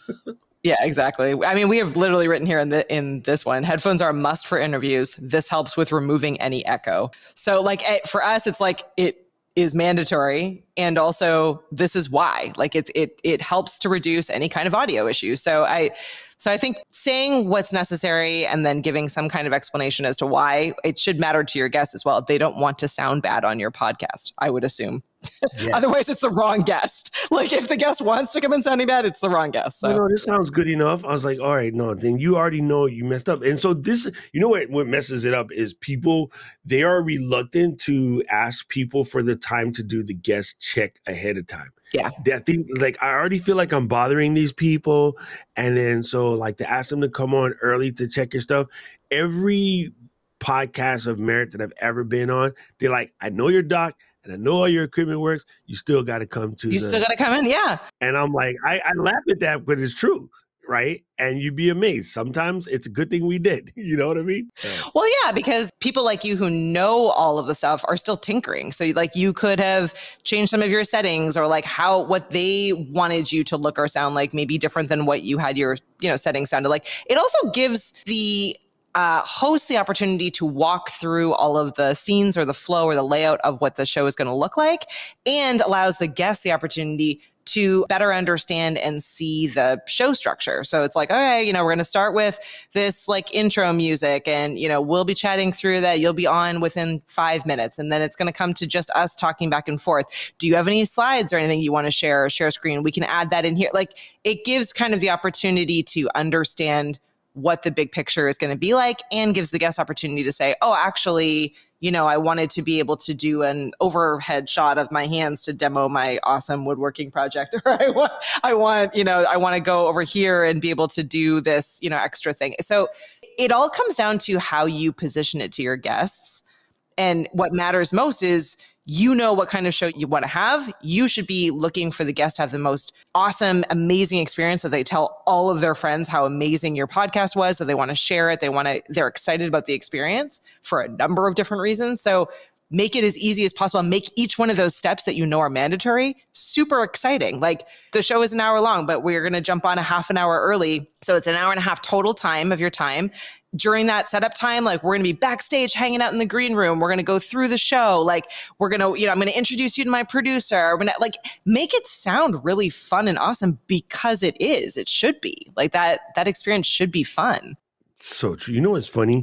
Yeah, exactly. I mean, we have literally written here in the in this one, headphones are a must for interviews. This helps with removing any echo. So like for us, it's like it is mandatory. And also this is why, like it's, it, it helps to reduce any kind of audio issues. So I, so I think saying what's necessary and then giving some kind of explanation as to why it should matter to your guests as well. They don't want to sound bad on your podcast, I would assume. Yes. Otherwise, it's the wrong guest. Like if the guest wants to come in sounding bad, it's the wrong guest. So no, no, this sounds good enough. I was like, all right, no, then you already know you messed up. And so this, you know what, what messes it up is people, they are reluctant to ask people for the time to do the guest check ahead of time. Yeah. That thing, like I already feel like I'm bothering these people. And then so like to ask them to come on early to check your stuff. Every podcast of merit that I've ever been on, they're like, I know your doc. And I know all your equipment works. You still got to come to. You the, still got to come in, yeah. And I'm like, I, I laugh at that, but it's true, right? And you'd be amazed. Sometimes it's a good thing we did. You know what I mean? So. Well, yeah, because people like you who know all of the stuff are still tinkering. So like you could have changed some of your settings or like how what they wanted you to look or sound like, maybe different than what you had your you know settings sounded like. It also gives the Uh, host the opportunity to walk through all of the scenes or the flow or the layout of what the show is going to look like, and allows the guests the opportunity to better understand and see the show structure. So it's like, okay, you know, we're going to start with this like intro music and, you know, we'll be chatting through that. You'll be on within five minutes. And then it's going to come to just us talking back and forth. Do you have any slides or anything you want to share or share screen? We can add that in here. Like it gives kind of the opportunity to understand what the big picture is going to be like, and gives the guest opportunity to say, oh, actually, you know, I wanted to be able to do an overhead shot of my hands to demo my awesome woodworking project. Or I want, I want, you know, I want to go over here and be able to do this, you know, extra thing. So it all comes down to how you position it to your guests. And what matters most is you know what kind of show you want to have. You should be looking for the guest to have the most awesome, amazing experience so they tell all of their friends how amazing your podcast was, that they want to share it. They want to, they're excited about the experience for a number of different reasons. So make it as easy as possible. Make each one of those steps that you know are mandatory super exciting. Like the show is an hour long, but we're going to jump on a half an hour early. So it's an hour and a half total time of your time. During that setup time, like we're going to be backstage hanging out in the green room. We're going to go through the show. Like we're going to, you know, I'm going to introduce you to my producer. We're gonna, like make it sound really fun and awesome because it is. It should be like that. That experience should be fun. So true. You know what's funny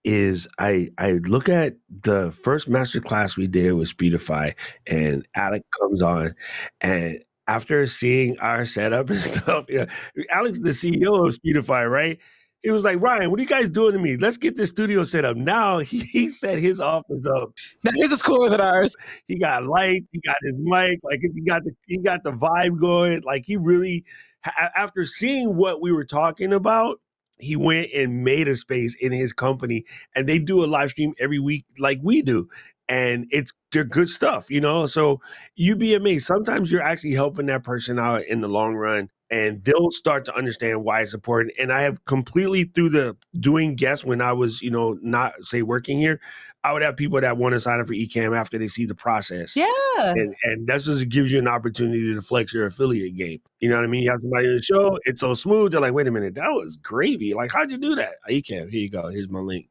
is I I look at the first master class we did with Speedify, and Alec comes on, and after seeing our setup and stuff, yeah, Alex, the C E O of Speedify, right? He was like, Ryan, what are you guys doing to me? Let's get this studio set up. Now he, he set his office up. Now his is cooler than ours. He got lights, he got his mic, like he got the he got the vibe going. Like he really, after seeing what we were talking about, he went and made a space in his company, and they do a live stream every week like we do. And it's they're good stuff, you know? So you'd be amazed. Sometimes you're actually helping that person out in the long run, and they'll start to understand why it's important. And I have completely, through the doing guests when I was, you know, not say working here, I would have people that want to sign up for Ecamm after they see the process. Yeah. And and that's just gives you an opportunity to flex your affiliate game. You know what I mean? You have somebody on the show, it's so smooth. They're like, wait a minute, that was gravy. Like, how'd you do that? Ecamm, here you go. Here's my link.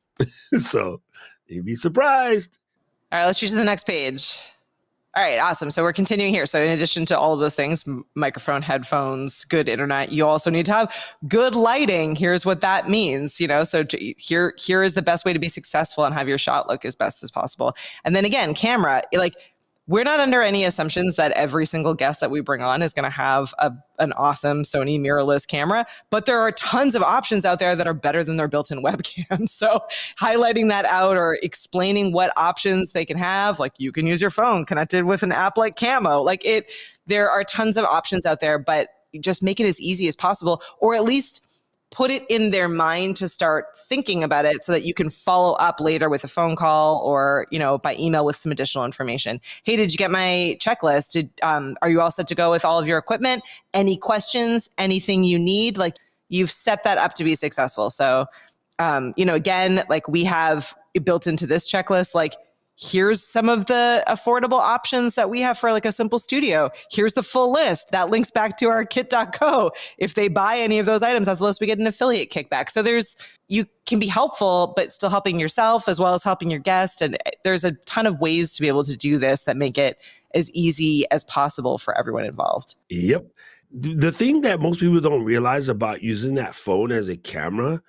So you'd be surprised. All right, let's choose the next page. All right, awesome. So we're continuing here. So in addition to all of those things, microphone, headphones, good internet, you also need to have good lighting. Here's what that means, you know, so to, here, here is the best way to be successful and have your shot look as best as possible. And then again, camera, like we're not under any assumptions that every single guest that we bring on is going to have a, an awesome Sony mirrorless camera, but there are tons of options out there that are better than their built-in webcam. So highlighting that out or explaining what options they can have, like you can use your phone connected with an app like Camo, like it, there are tons of options out there, but just make it as easy as possible, or at least put it in their mind to start thinking about it so that you can follow up later with a phone call or, you know, by email with some additional information. Hey, did you get my checklist? Did, um, are you all set to go with all of your equipment? Any questions, anything you need? Like you've set that up to be successful. So, um, you know, again, like we have built into this checklist, like here's some of the affordable options that we have for like a simple studio. Here's the full list. That links back to our kit dot co. If they buy any of those items, that's the list, we get an affiliate kickback. So there's, you can be helpful, but still helping yourself as well as helping your guest. And there's a ton of ways to be able to do this that make it as easy as possible for everyone involved. Yep. The thing that most people don't realize about using that phone as a camera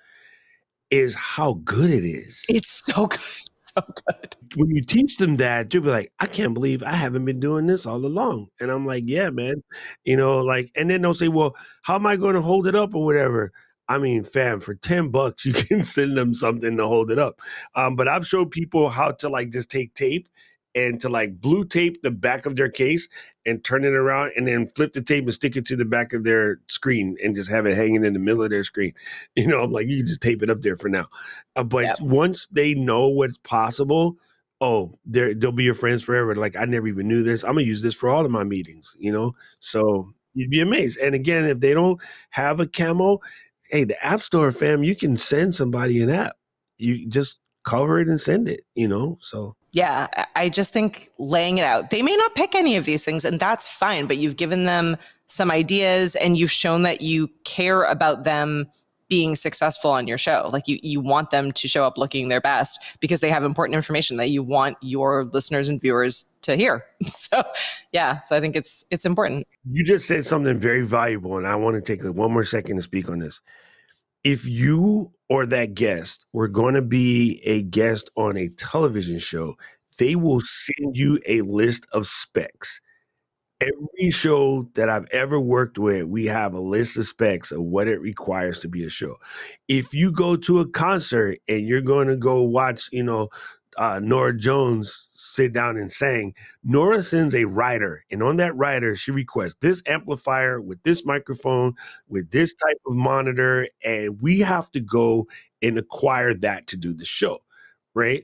is how good it is. It's so good. So good. When you teach them that, they'll be like, I can't believe I haven't been doing this all along. And I'm like, yeah, man. You know, like, and then they'll say, well, how am I going to hold it up or whatever? I mean, fam, for ten bucks, you can send them something to hold it up. Um, but I've showed people how to like just take tape and to like blue tape the back of their case and turn it around and then flip the tape and stick it to the back of their screen and just have it hanging in the middle of their screen. You know, I'm like, you can just tape it up there for now. Uh, but yep. Once they know what's possible, oh, they're, they'll be your friends forever. Like, I never even knew this. I'm going to use this for all of my meetings, you know? So you'd be amazed. And again, if they don't have a Camo, hey, the App Store, fam, you can send somebody an app. You just cover it and send it, you know? So yeah, I just think laying it out. They may not pick any of these things, and that's fine, but you've given them some ideas and you've shown that you care about them being successful on your show. Like you, you want them to show up looking their best because they have important information that you want your listeners and viewers to hear. So yeah, so I think it's it's important. You just said something very valuable, and I want to take one more second to speak on this. If you or that guest were going to be a guest on a television show, they will send you a list of specs. Every show that I've ever worked with, we have a list of specs of what it requires to be a show. If you go to a concert and you're going to go watch, you know, uh, Nora Jones sit down and sing, Nora sends a writer, and on that writer, she requests this amplifier with this microphone, with this type of monitor, and we have to go and acquire that to do the show, right?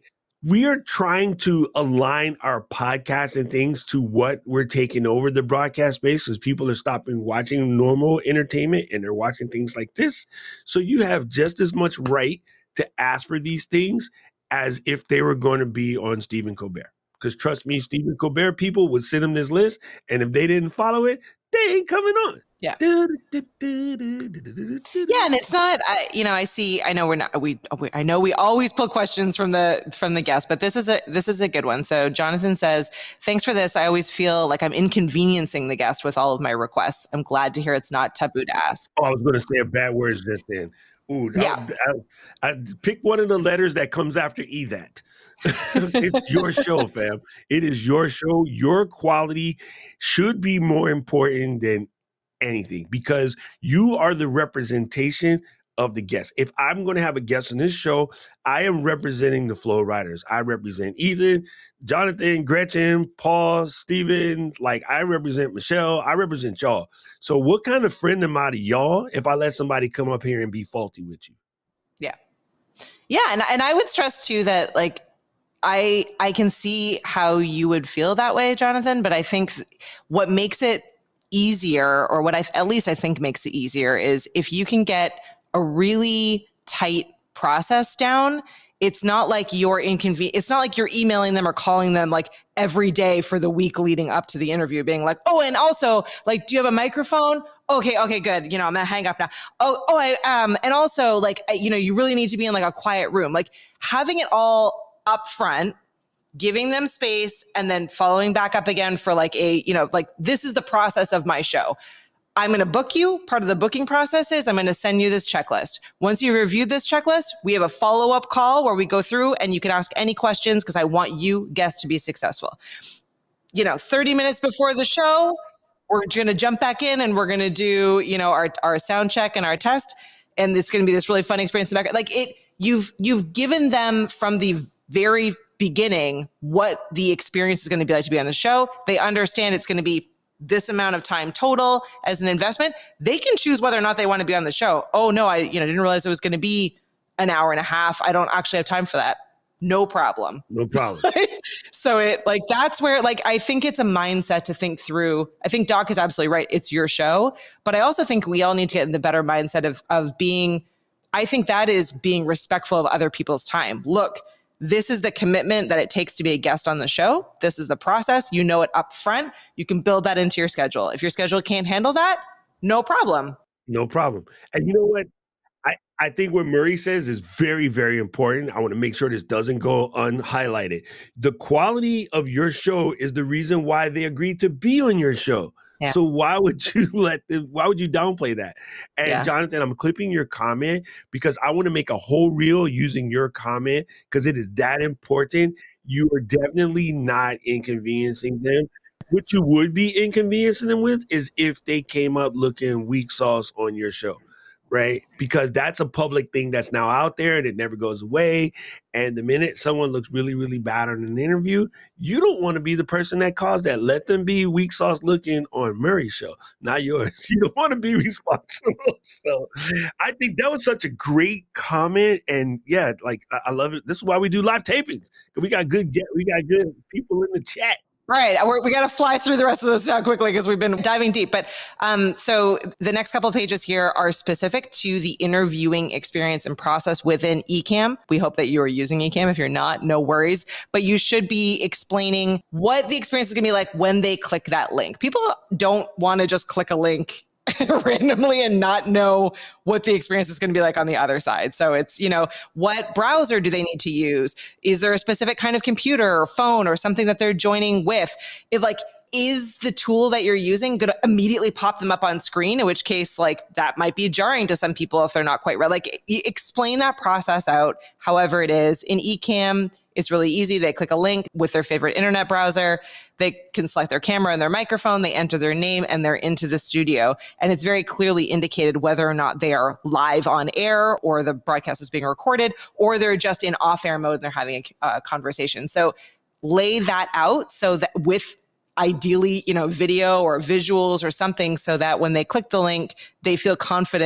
we are trying to align our podcast and things to what we're taking over the broadcast space, because people are stopping watching normal entertainment and they're watching things like this. So you have just as much right to ask for these things as if they were going to be on Stephen Colbert. Because trust me, Stephen Colbert people would send them this list, and if they didn't follow it, they ain't coming on. Yeah. Yeah, and it's not, I, you know, I see, I know we're not, we, we, I know we always pull questions from the, from the guests, but this is a, this is a good one. So Jonathan says, thanks for this. I always feel like I'm inconveniencing the guest with all of my requests. I'm glad to hear it's not taboo to ask. Oh, I was going to say a bad word just then. Ooh, yeah. I, I, I pick one of the letters that comes after E that. It's your show, fam. It is your show. Your quality should be more important than anything, because you are the representation of the guest. If I'm going to have a guest on this show, I am representing the Flow Riders. I represent Ethan, Jonathan, Gretchen, Paul, Steven. Like, I represent Michelle. I represent y'all. So what kind of friend am I to y'all if I let somebody come up here and be faulty with you? Yeah. Yeah. And, and I would stress too that, like, I I can see how you would feel that way, Jonathan, but I think what makes it easier, or what I at least I think makes it easier, is if you can get a really tight process down. It's not like you're inconvenient. It's not like you're emailing them or calling them like every day for the week leading up to the interview, being like, oh, and also, like, do you have a microphone? Okay, okay, good. You know, I'm gonna hang up now. Oh, oh, I um, and also, like, you know, you really need to be in like a quiet room. Like, having it all up front, giving them space, and then following back up again for like a, you know, like, this is the process of my show. I'm going to book you. Part of the booking process is I'm going to send you this checklist. Once you reviewed this checklist, we have a follow-up call where we go through and you can ask any questions, because I want you guests to be successful. You know, thirty minutes before the show, we're going to jump back in and we're going to do, you know, our, our sound check and our test. And it's going to be this really fun experience in the back. Like, it, you've, you've given them from the very beginning what the experience is going to be like to be on the show. They understand it's going to be this amount of time total as an investment. They can choose whether or not they want to be on the show. Oh no, I you know didn't realize it was going to be an hour and a half. I don't actually have time for that. No problem. No problem. So it like that's where like I think it's a mindset to think through. I think Doc is absolutely right. It's your show, but I also think we all need to get in the better mindset of of being. I think that is being respectful of other people's time. Look, this is the commitment that it takes to be a guest on the show. This is the process. You know it up front. You can build that into your schedule. If your schedule can't handle that, no problem. No problem. And you know what? I, I think what Murray says is very, very important. I want to make sure this doesn't go unhighlighted. The quality of your show is the reason why they agreed to be on your show. Yeah. So why would you let them, why would you downplay that? And yeah. Jonathan, I'm clipping your comment because I want to make a whole reel using your comment because it is that important. You are definitely not inconveniencing them. What you would be inconveniencing them with is if they came up looking weak sauce on your show, right? Because that's a public thing that's now out there and it never goes away. And the minute someone looks really, really bad on an interview, you don't want to be the person that caused that. Let them be weak sauce looking on Murray's show, not yours. You don't want to be responsible. So I think that was such a great comment. And yeah, like I, I love it. This is why we do live tapings. We got good, we got good people in the chat. All right, we're, we got to fly through the rest of this now quickly because we've been diving deep. But um, so the next couple of pages here are specific to the interviewing experience and process within Ecamm. We hope that you are using Ecamm. If you're not, no worries. But you should be explaining what the experience is going to be like when they click that link. People don't want to just click a link randomly and not know what the experience is going to be like on the other side. So it's, you know, what browser do they need to use? Is there a specific kind of computer or phone or something that they're joining with? It like, is the tool that you're using going to immediately pop them up on screen? In which case, like, that might be jarring to some people if they're not quite right. Like, explain that process out, however it is. In Ecamm, it's really easy. They click a link with their favorite internet browser. They can select their camera and their microphone. They enter their name and they're into the studio. And it's very clearly indicated whether or not they are live on air or the broadcast is being recorded, or they're just in off-air mode and they're having a, a conversation. So lay that out so that with ideally, you know, video or visuals or something so that when they click the link, they feel confident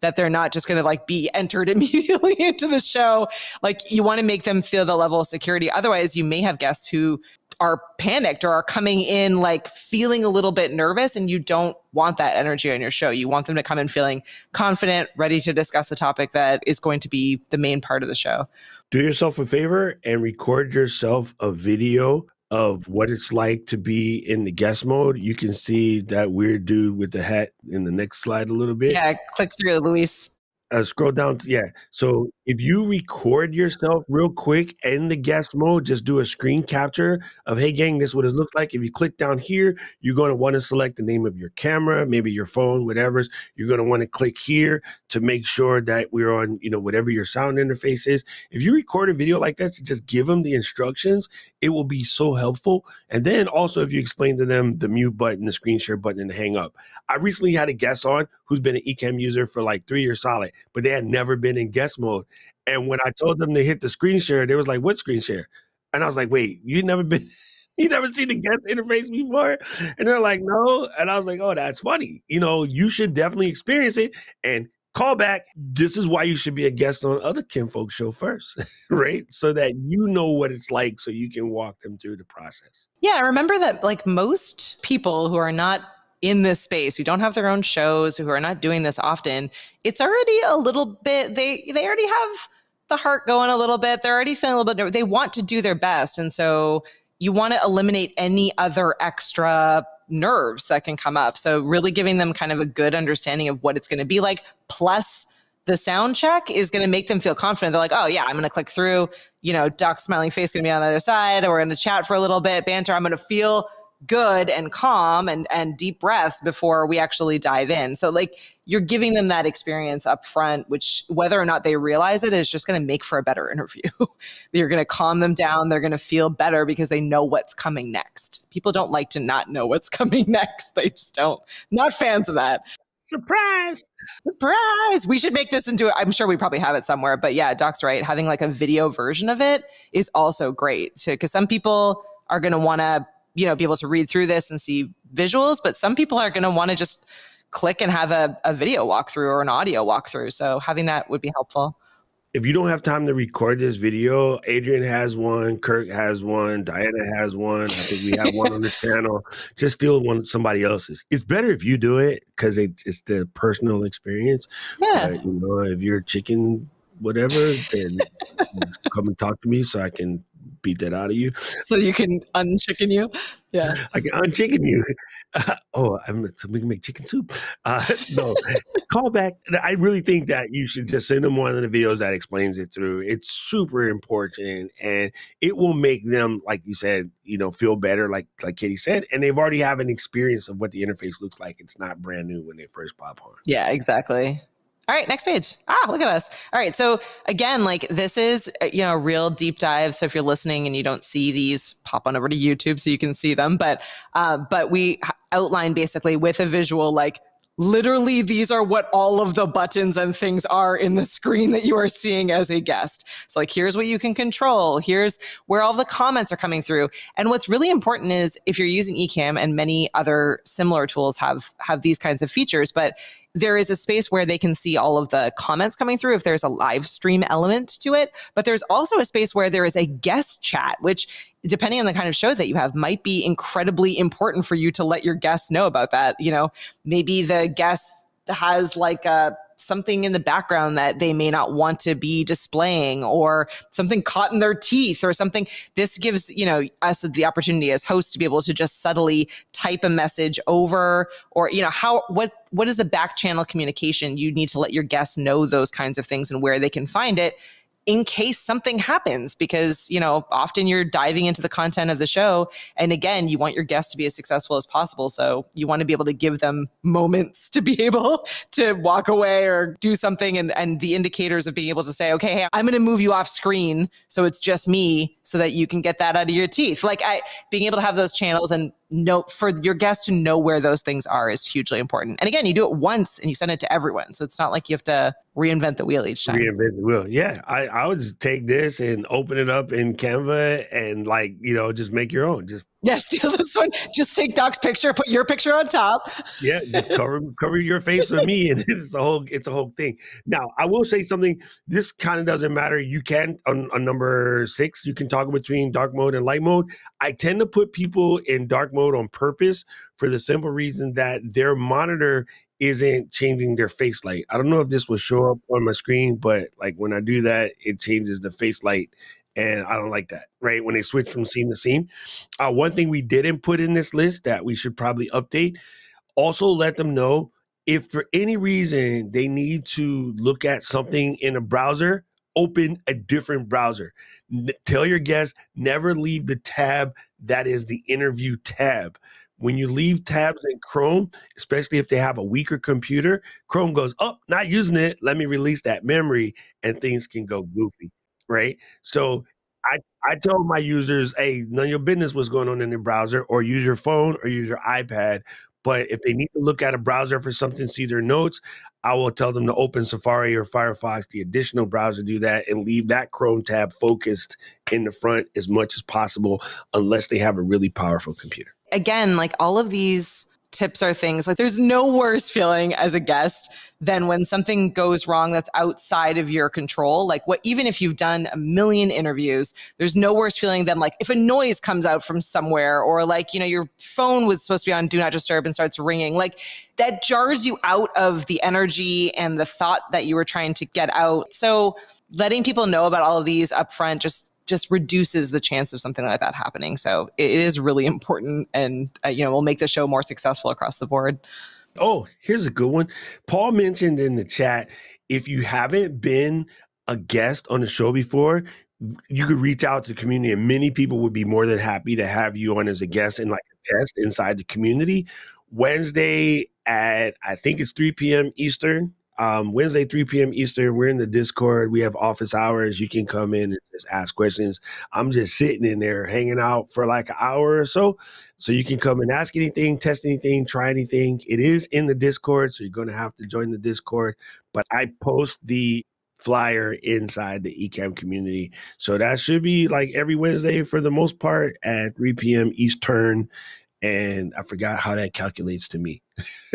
that they're not just going to like be entered immediately into the show. Like you want to make them feel the level of security. Otherwise, you may have guests who are panicked or are coming in like feeling a little bit nervous, and you don't want that energy on your show. You want them to come in feeling confident, ready to discuss the topic that is going to be the main part of the show. Do yourself a favor and record yourself a video of what it's like to be in the guest mode. You can see that weird dude with the hat in the next slide a little bit. Yeah, click through, Luis. Uh, scroll down. To, yeah. So if you record yourself real quick in the guest mode, just do a screen capture of, hey, gang, this is what it looks like. If you click down here, you're going to want to select the name of your camera, maybe your phone, whatever. You're going to want to click here to make sure that we're on, you know, whatever your sound interface is. If you record a video like that, to just give them the instructions, it will be so helpful. And then also if you explain to them the mute button, the screen share button, and the hang up. I recently had a guest on who's been an Ecamm user for like three years solid, but they had never been in guest mode. And when I told them to hit the screen share, they was like, what screen share? And I was like, wait, you never been, you never seen the guest interface before? And they're like, no. And I was like, oh, that's funny. You know, you should definitely experience it. And call back. This is why you should be a guest on other kinfolk show first, right? So that you know what it's like so you can walk them through the process. Yeah, remember that like most people who are not in this space, who don't have their own shows, who are not doing this often, it's already a little bit, they they already have the heart going a little bit. They're already feeling a little bit, they want to do their best. And so you want to eliminate any other extra nerves that can come up. So really giving them kind of a good understanding of what it's going to be like, plus the sound check is going to make them feel confident. They're like, oh yeah, I'm going to click through, you know, Doc's smiling face going to be on the other side, or we're going to chat for a little bit, banter. I'm going to feel good and calm and, and deep breaths before we actually dive in. So like you're giving them that experience up front, which whether or not they realize it is just going to make for a better interview. You're going to calm them down. They're going to feel better because they know what's coming next. People don't like to not know what's coming next. They just don't. Not fans of that. Surprise! Surprise! We should make this into, I'm sure we probably have it somewhere, but yeah, Doc's right. Having like a video version of it is also great. So, because some people are going to want to, you know, be able to read through this and see visuals, but some people are going to want to just click and have a, a video walkthrough or an audio walkthrough. So having that would be helpful. If you don't have time to record this video, Adrian has one, Kirk has one, Diana has one. I think we have one on the channel. Just steal one somebody else's. It's better if you do it because it, it's the personal experience. Yeah. Uh, you know, if you're chicken, whatever, then come and talk to me so I can beat that out of you. So you can unchicken you? Yeah. I can unchicken you. Uh, oh, I'm, so we can make chicken soup. Uh, no, call back. I really think that you should just send them one of the videos that explains it through. It's super important, and it will make them, like you said, you know, feel better, like like Katie said, and they've already have an experience of what the interface looks like. It's not brand new when they first pop on. Yeah, exactly. All right, next page. Ah, look at us. All right. So again, like this is, you know, a real deep dive. So if you're listening and you don't see these, pop on over to YouTube so you can see them. But, uh, but we outline basically with a visual, like literally these are what all of the buttons and things are in the screen that you are seeing as a guest. So like, here's what you can control. Here's where all the comments are coming through. And what's really important is if you're using Ecamm, and many other similar tools have, have these kinds of features, but there is a space where they can see all of the comments coming through if there's a live stream element to it. But there's also a space where there is a guest chat, which depending on the kind of show that you have might be incredibly important for you to let your guests know about that. You know, maybe the guest has like a something in the background that they may not want to be displaying, or something caught in their teeth or something. This gives, you know, us the opportunity as hosts to be able to just subtly type a message over, or, you know, how, what, what is the back channel communication? You need to let your guests know those kinds of things and where they can find it in case something happens, because, you know, often you're diving into the content of the show. And again, you want your guests to be as successful as possible. So you want to be able to give them moments to be able to walk away or do something. And, and the indicators of being able to say, okay, hey, I'm going to move you off screen so it's just me, so that you can get that out of your teeth. Like I, being able to have those channels and know for your guests to know where those things are is hugely important. And again, you do it once and you send it to everyone. So it's not like you have to reinvent the wheel each time. Reinvent the wheel. Yeah, I, I would just take this and open it up in Canva and like, you know, just make your own. Just yeah, steal this one. Just take Doc's picture, put your picture on top. Yeah, just cover cover your face with me, and it's a whole it's a whole thing. Now, I will say something. This kind of doesn't matter. You can on, on number six, you can toggle between dark mode and light mode. I tend to put people in dark mode on purpose for the simple reason that their monitor isn't changing their face light. I don't know if this will show up on my screen, but like when I do that, it changes the face light. And I don't like that, right? When they switch from scene to scene. Uh, one thing we didn't put in this list that we should probably update, also let them know if for any reason they need to look at something in a browser, open a different browser. N- tell your guests, never leave the tab that is the interview tab. When you leave tabs in Chrome, especially if they have a weaker computer, Chrome goes, oh, not using it. Let me release that memory, and things can go goofy. Right. So I, I tell my users, hey, none of your business what's going on in the browser, or use your phone or use your iPad. But if they need to look at a browser for something, see their notes, I will tell them to open Safari or Firefox, the additional browser, do that, and leave that Chrome tab focused in the front as much as possible, unless they have a really powerful computer. Again, like all of these tips are things like there's no worse feeling as a guest than when something goes wrong that's outside of your control. Like what, even if you've done a million interviews, there's no worse feeling than like if a noise comes out from somewhere, or like, you know, your phone was supposed to be on do not disturb and starts ringing. Like that jars you out of the energy and the thought that you were trying to get out. So letting people know about all of these upfront just just reduces the chance of something like that happening. So it is really important, and uh, you know, will make the show more successful across the board. Oh, here's a good one. Paul mentioned in the chat, if you haven't been a guest on the show before, you could reach out to the community, and many people would be more than happy to have you on as a guest in like a test inside the community. Wednesday at, I think it's three p.m. Eastern. Um, Wednesday, three p.m. Eastern, we're in the Discord. We have office hours. You can come in and just ask questions. I'm just sitting in there hanging out for like an hour or so. So you can come and ask anything, test anything, try anything. It is in the Discord, so you're going to have to join the Discord. But I post the flyer inside the Ecamm community. So that should be like every Wednesday for the most part at three p.m. Eastern. And I forgot how that calculates to me.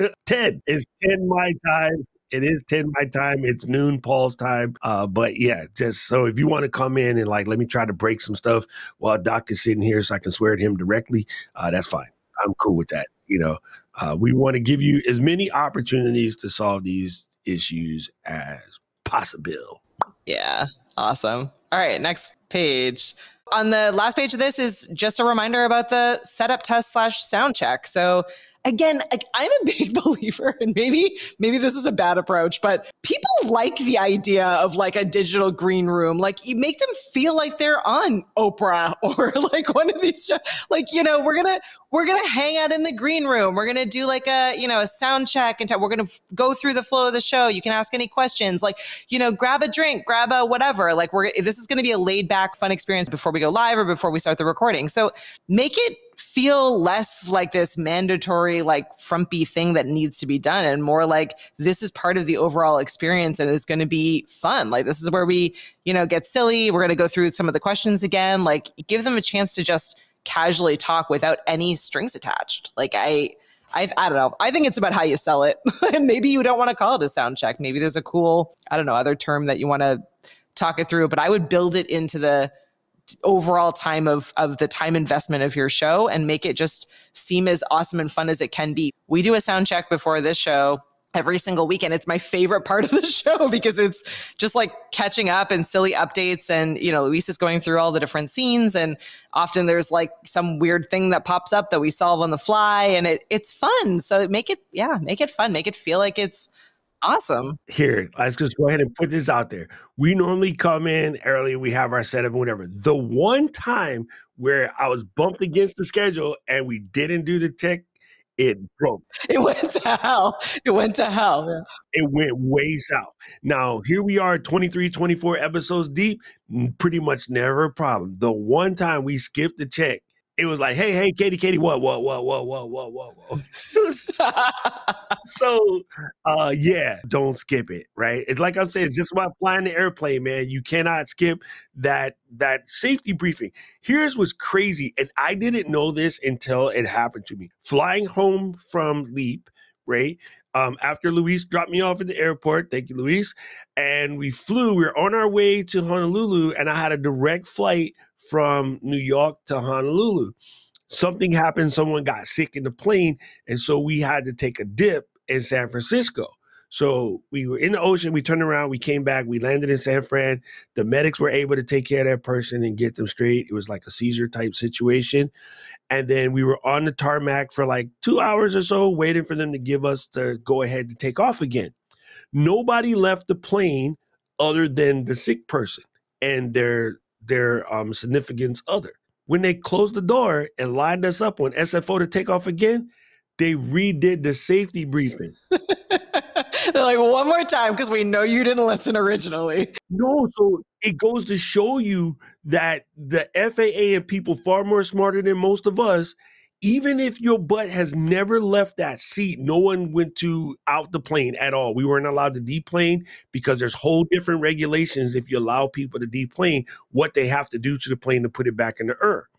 ten is ten my time. It is ten my time. It's noon Paul's time. Uh, but yeah, just so if you want to come in and like, let me try to break some stuff while Doc is sitting here so I can swear at him directly, uh, that's fine. I'm cool with that. You know, uh, we want to give you as many opportunities to solve these issues as possible. Yeah. Awesome. All right. Next page. On the last page of this is just a reminder about the setup test slash sound check. So again, like, I'm a big believer, and maybe maybe this is a bad approach, but people like the idea of like a digital green room. Like you make them feel like they're on Oprah or like one of these shows. Like, you know, we're gonna we're gonna hang out in the green room. We're gonna do like a you know a sound check, and t- we're gonna f- go through the flow of the show. You can ask any questions. Like, you know, grab a drink, grab a whatever. Like we're this is gonna be a laid back, fun experience before we go live or before we start the recording. So make it feel less like this mandatory, like frumpy thing that needs to be done, and more like this is part of the overall experience and it's going to be fun. Like this is where we, you know, get silly. We're going to go through some of the questions again, like give them a chance to just casually talk without any strings attached. Like I, I, I don't know. I think it's about how you sell it. Maybe you don't want to call it a sound check. Maybe there's a cool, I don't know, other term that you want to talk it through, but I would build it into the overall time of of the time investment of your show and make it just seem as awesome and fun as it can be. We do a sound check before this show every single weekend. It's my favorite part of the show because it's just like catching up and silly updates. And, you know, Luis is going through all the different scenes, and often there's like some weird thing that pops up that we solve on the fly, and it it's fun. So make it, yeah, make it fun. Make it feel like it's awesome. Here, let's just go ahead and put this out there. We normally come in early, we have our setup and whatever. The one time where I was bumped against the schedule and we didn't do the tech, it broke. It went to hell. It went to hell. Yeah. It went way south. Now, here we are twenty-three, twenty-four episodes deep, pretty much never a problem. The one time we skipped the check it was like, hey, hey, Katie, Katie, what, what, what, what, what, what, what, what. So, uh, yeah, don't skip it, right? It's like I'm saying, it's just about flying the airplane, man. You cannot skip that that safety briefing. Here's what's crazy, and I didn't know this until it happened to me. Flying home from Leap, right? Um, after Luis dropped me off at the airport, thank you, Luis, and we flew. We were on our way to Honolulu, and I had a direct flight from New York to Honolulu. Something happened, someone got sick in the plane, and so we had to take a dip in San Francisco. So we were in the ocean, we turned around, we came back, we landed in San Fran. The medics were able to take care of that person and get them straight. It was like a seizure type situation. And then we were on the tarmac for like two hours or so, waiting for them to give us to go ahead to take off again. Nobody left the plane other than the sick person and their, their um, significant other. When they closed the door and lined us up on S F O to take off again, they redid the safety briefing. They're like, one more time, because we know you didn't listen originally. No, so it goes to show you that the F A A and people far more smarter than most of us, even if your butt has never left that seat, no one went to out the plane at all. We weren't allowed to deplane because there's whole different regulations if you allow people to deplane, what they have to do to the plane to put it back in the air.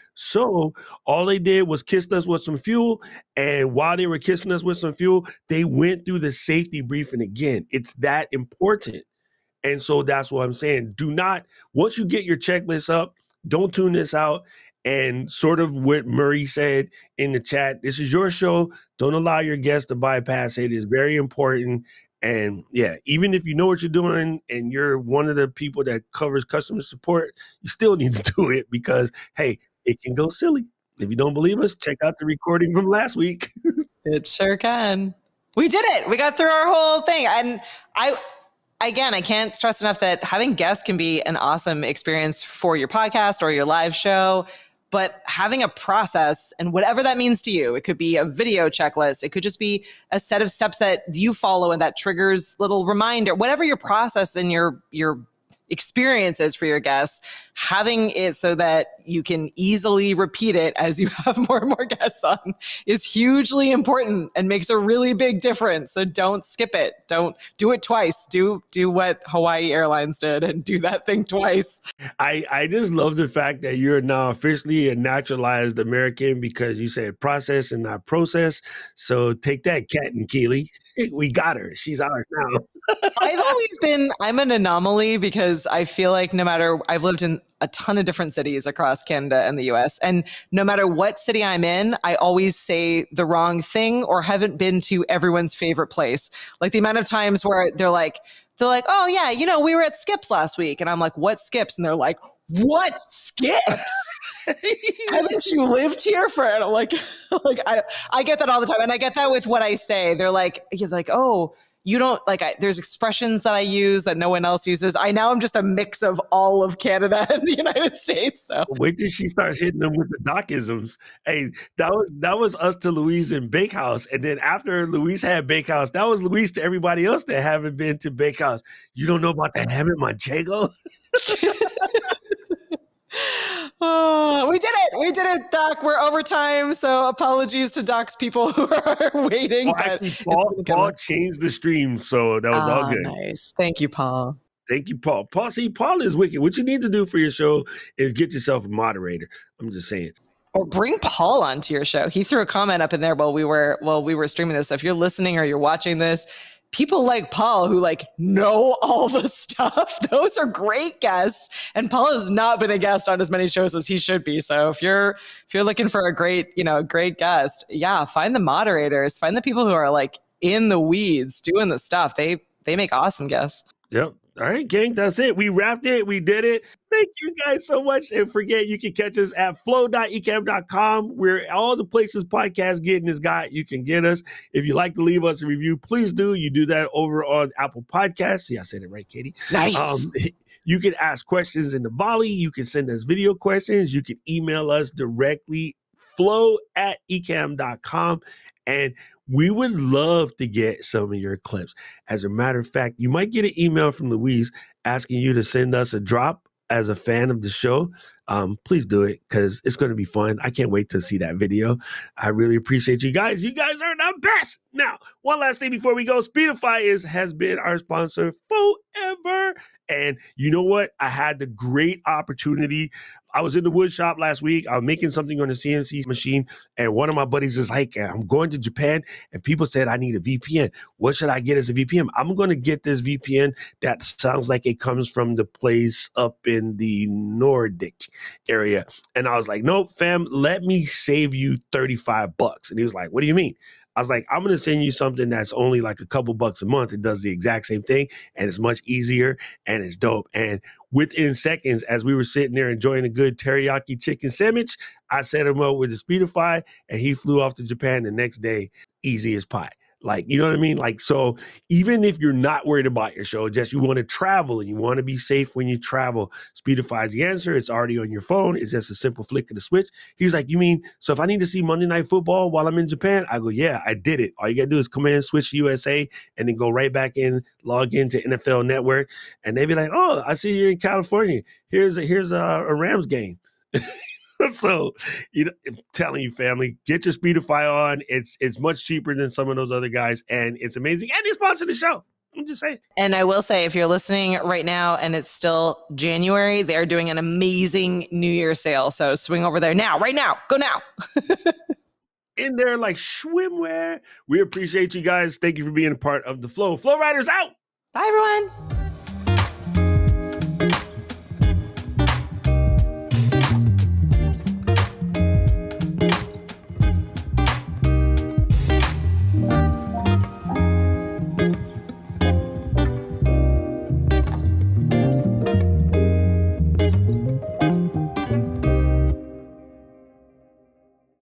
So all they did was kissed us with some fuel. And while they were kissing us with some fuel, they went through the safety briefing again. It's that important. And so that's what I'm saying. Do not, once you get your checklist up, don't tune this out. And sort of what Murray said in the chat, this is your show. Don't allow your guests to bypass it. It's very important. And yeah, even if you know what you're doing and you're one of the people that covers customer support, you still need to do it because, hey, it can go silly. If you don't believe us, check out the recording from last week. It sure can. We did it. We got through our whole thing. And I, again, I can't stress enough that having guests can be an awesome experience for your podcast or your live show. But having a process and whatever that means to you, it could be a video checklist. It could just be a set of steps that you follow and that triggers little reminder, whatever your process and your, your experiences for your guests, having it so that you can easily repeat it as you have more and more guests on is hugely important and makes a really big difference. So don't skip it. Don't do it twice. Do do what Hawaii Airlines did and do that thing twice. I, I just love the fact that you're now officially a naturalized American because you said process and not process. So take that, Kat and Keely. We got her. She's ours now. I've always been, I'm an anomaly because I feel like no matter, I've lived in a ton of different cities across Canada and the U S. And no matter what city I'm in, I always say the wrong thing or haven't been to everyone's favorite place. Like the amount of times where they're like, they're like, oh yeah, you know, we were at Skips last week. And I'm like, what Skips? And they're like, what Skips? Haven't you lived here for, and I'm like, like I, I get that all the time. And I get that with what I say. They're like, you're like, oh, you don't like, I, there's expressions that I use that no one else uses. I now I'm just a mix of all of Canada and the United States. So wait till she starts hitting them with the docisms. Hey, that was that was us to Louise in Bakehouse. And then after Louise had Bakehouse, that was Louise to everybody else that haven't been to Bakehouse. You don't know about the ham and manchego? Oh, we did it. We did it, Doc. We're overtime. So apologies to Doc's people who are waiting. Oh, actually, Paul, Paul changed the stream. So that was oh, all good. Nice. Thank you, Paul. Thank you, Paul. Paul, see, Paul is wicked. What you need to do for your show is get yourself a moderator. I'm just saying. Or bring Paul onto your show. He threw a comment up in there while we were while we were streaming this. So if you're listening or you're watching this, people like Paul who like know all the stuff, those are great guests. And Paul has not been a guest on as many shows as he should be. So if you're if you're looking for a great, you know, great guest, yeah, find the moderators, find the people who are like in the weeds doing the stuff. They they make awesome guests. Yep. All right, gang, that's it. We wrapped it. We did it. Thank you guys so much. And forget, you can catch us at flow dot ecamm dot com. We're all the places podcasts getting this guy. You can get us. If you'd like to leave us a review, please do. You do that over on Apple Podcasts. See, I said it right, Katie. Nice. Um, you can ask questions in the volley. You can send us video questions. You can email us directly, flow at ecamm dot com. And we would love to get some of your clips. As a matter of fact, you might get an email from Louise asking you to send us a drop as a fan of the show. um, please do it because it's going to be fun. I can't wait to see that video. I really appreciate you guys. You guys are the best. Now, one last thing before we go. Speedify is has been our sponsor forever. And you know what? I had the great opportunity. I was in the wood shop last week. I was making something on the C N C machine. And one of my buddies is like, I'm going to Japan. And people said, I need a V P N. What should I get as a V P N? I'm going to get this V P N that sounds like it comes from the place up in the Nordic area. And I was like, nope, fam, let me save you thirty-five bucks. And he was like, what do you mean? I was like, I'm going to send you something that's only like a couple bucks a month. It does the exact same thing, and it's much easier, and it's dope. And within seconds, as we were sitting there enjoying a good teriyaki chicken sandwich, I set him up with the Speedify, and he flew off to Japan the next day, easy as pie. Like, you know what I mean? Like, so even if you're not worried about your show, just you want to travel and you want to be safe when you travel, Speedify is the answer. It's already on your phone. It's just a simple flick of the switch. He's like, you mean, so if I need to see Monday Night Football while I'm in Japan? I go, yeah, I did it. All you got to do is come in, switch to U S A, and then go right back in, log into N F L Network. And they be like, oh, I see you're in California. Here's a, here's a, a Rams game. So, you know, I'm telling you, family, get your Speedify on. It's it's much cheaper than some of those other guys, and it's amazing. And they sponsor the show. I'm just saying. And I will say, if you're listening right now and it's still January, they're doing an amazing New Year sale. So swing over there now, right now. Go now. In there like swimwear. We appreciate you guys. Thank you for being a part of the Flow. Flow Riders out. Bye, everyone.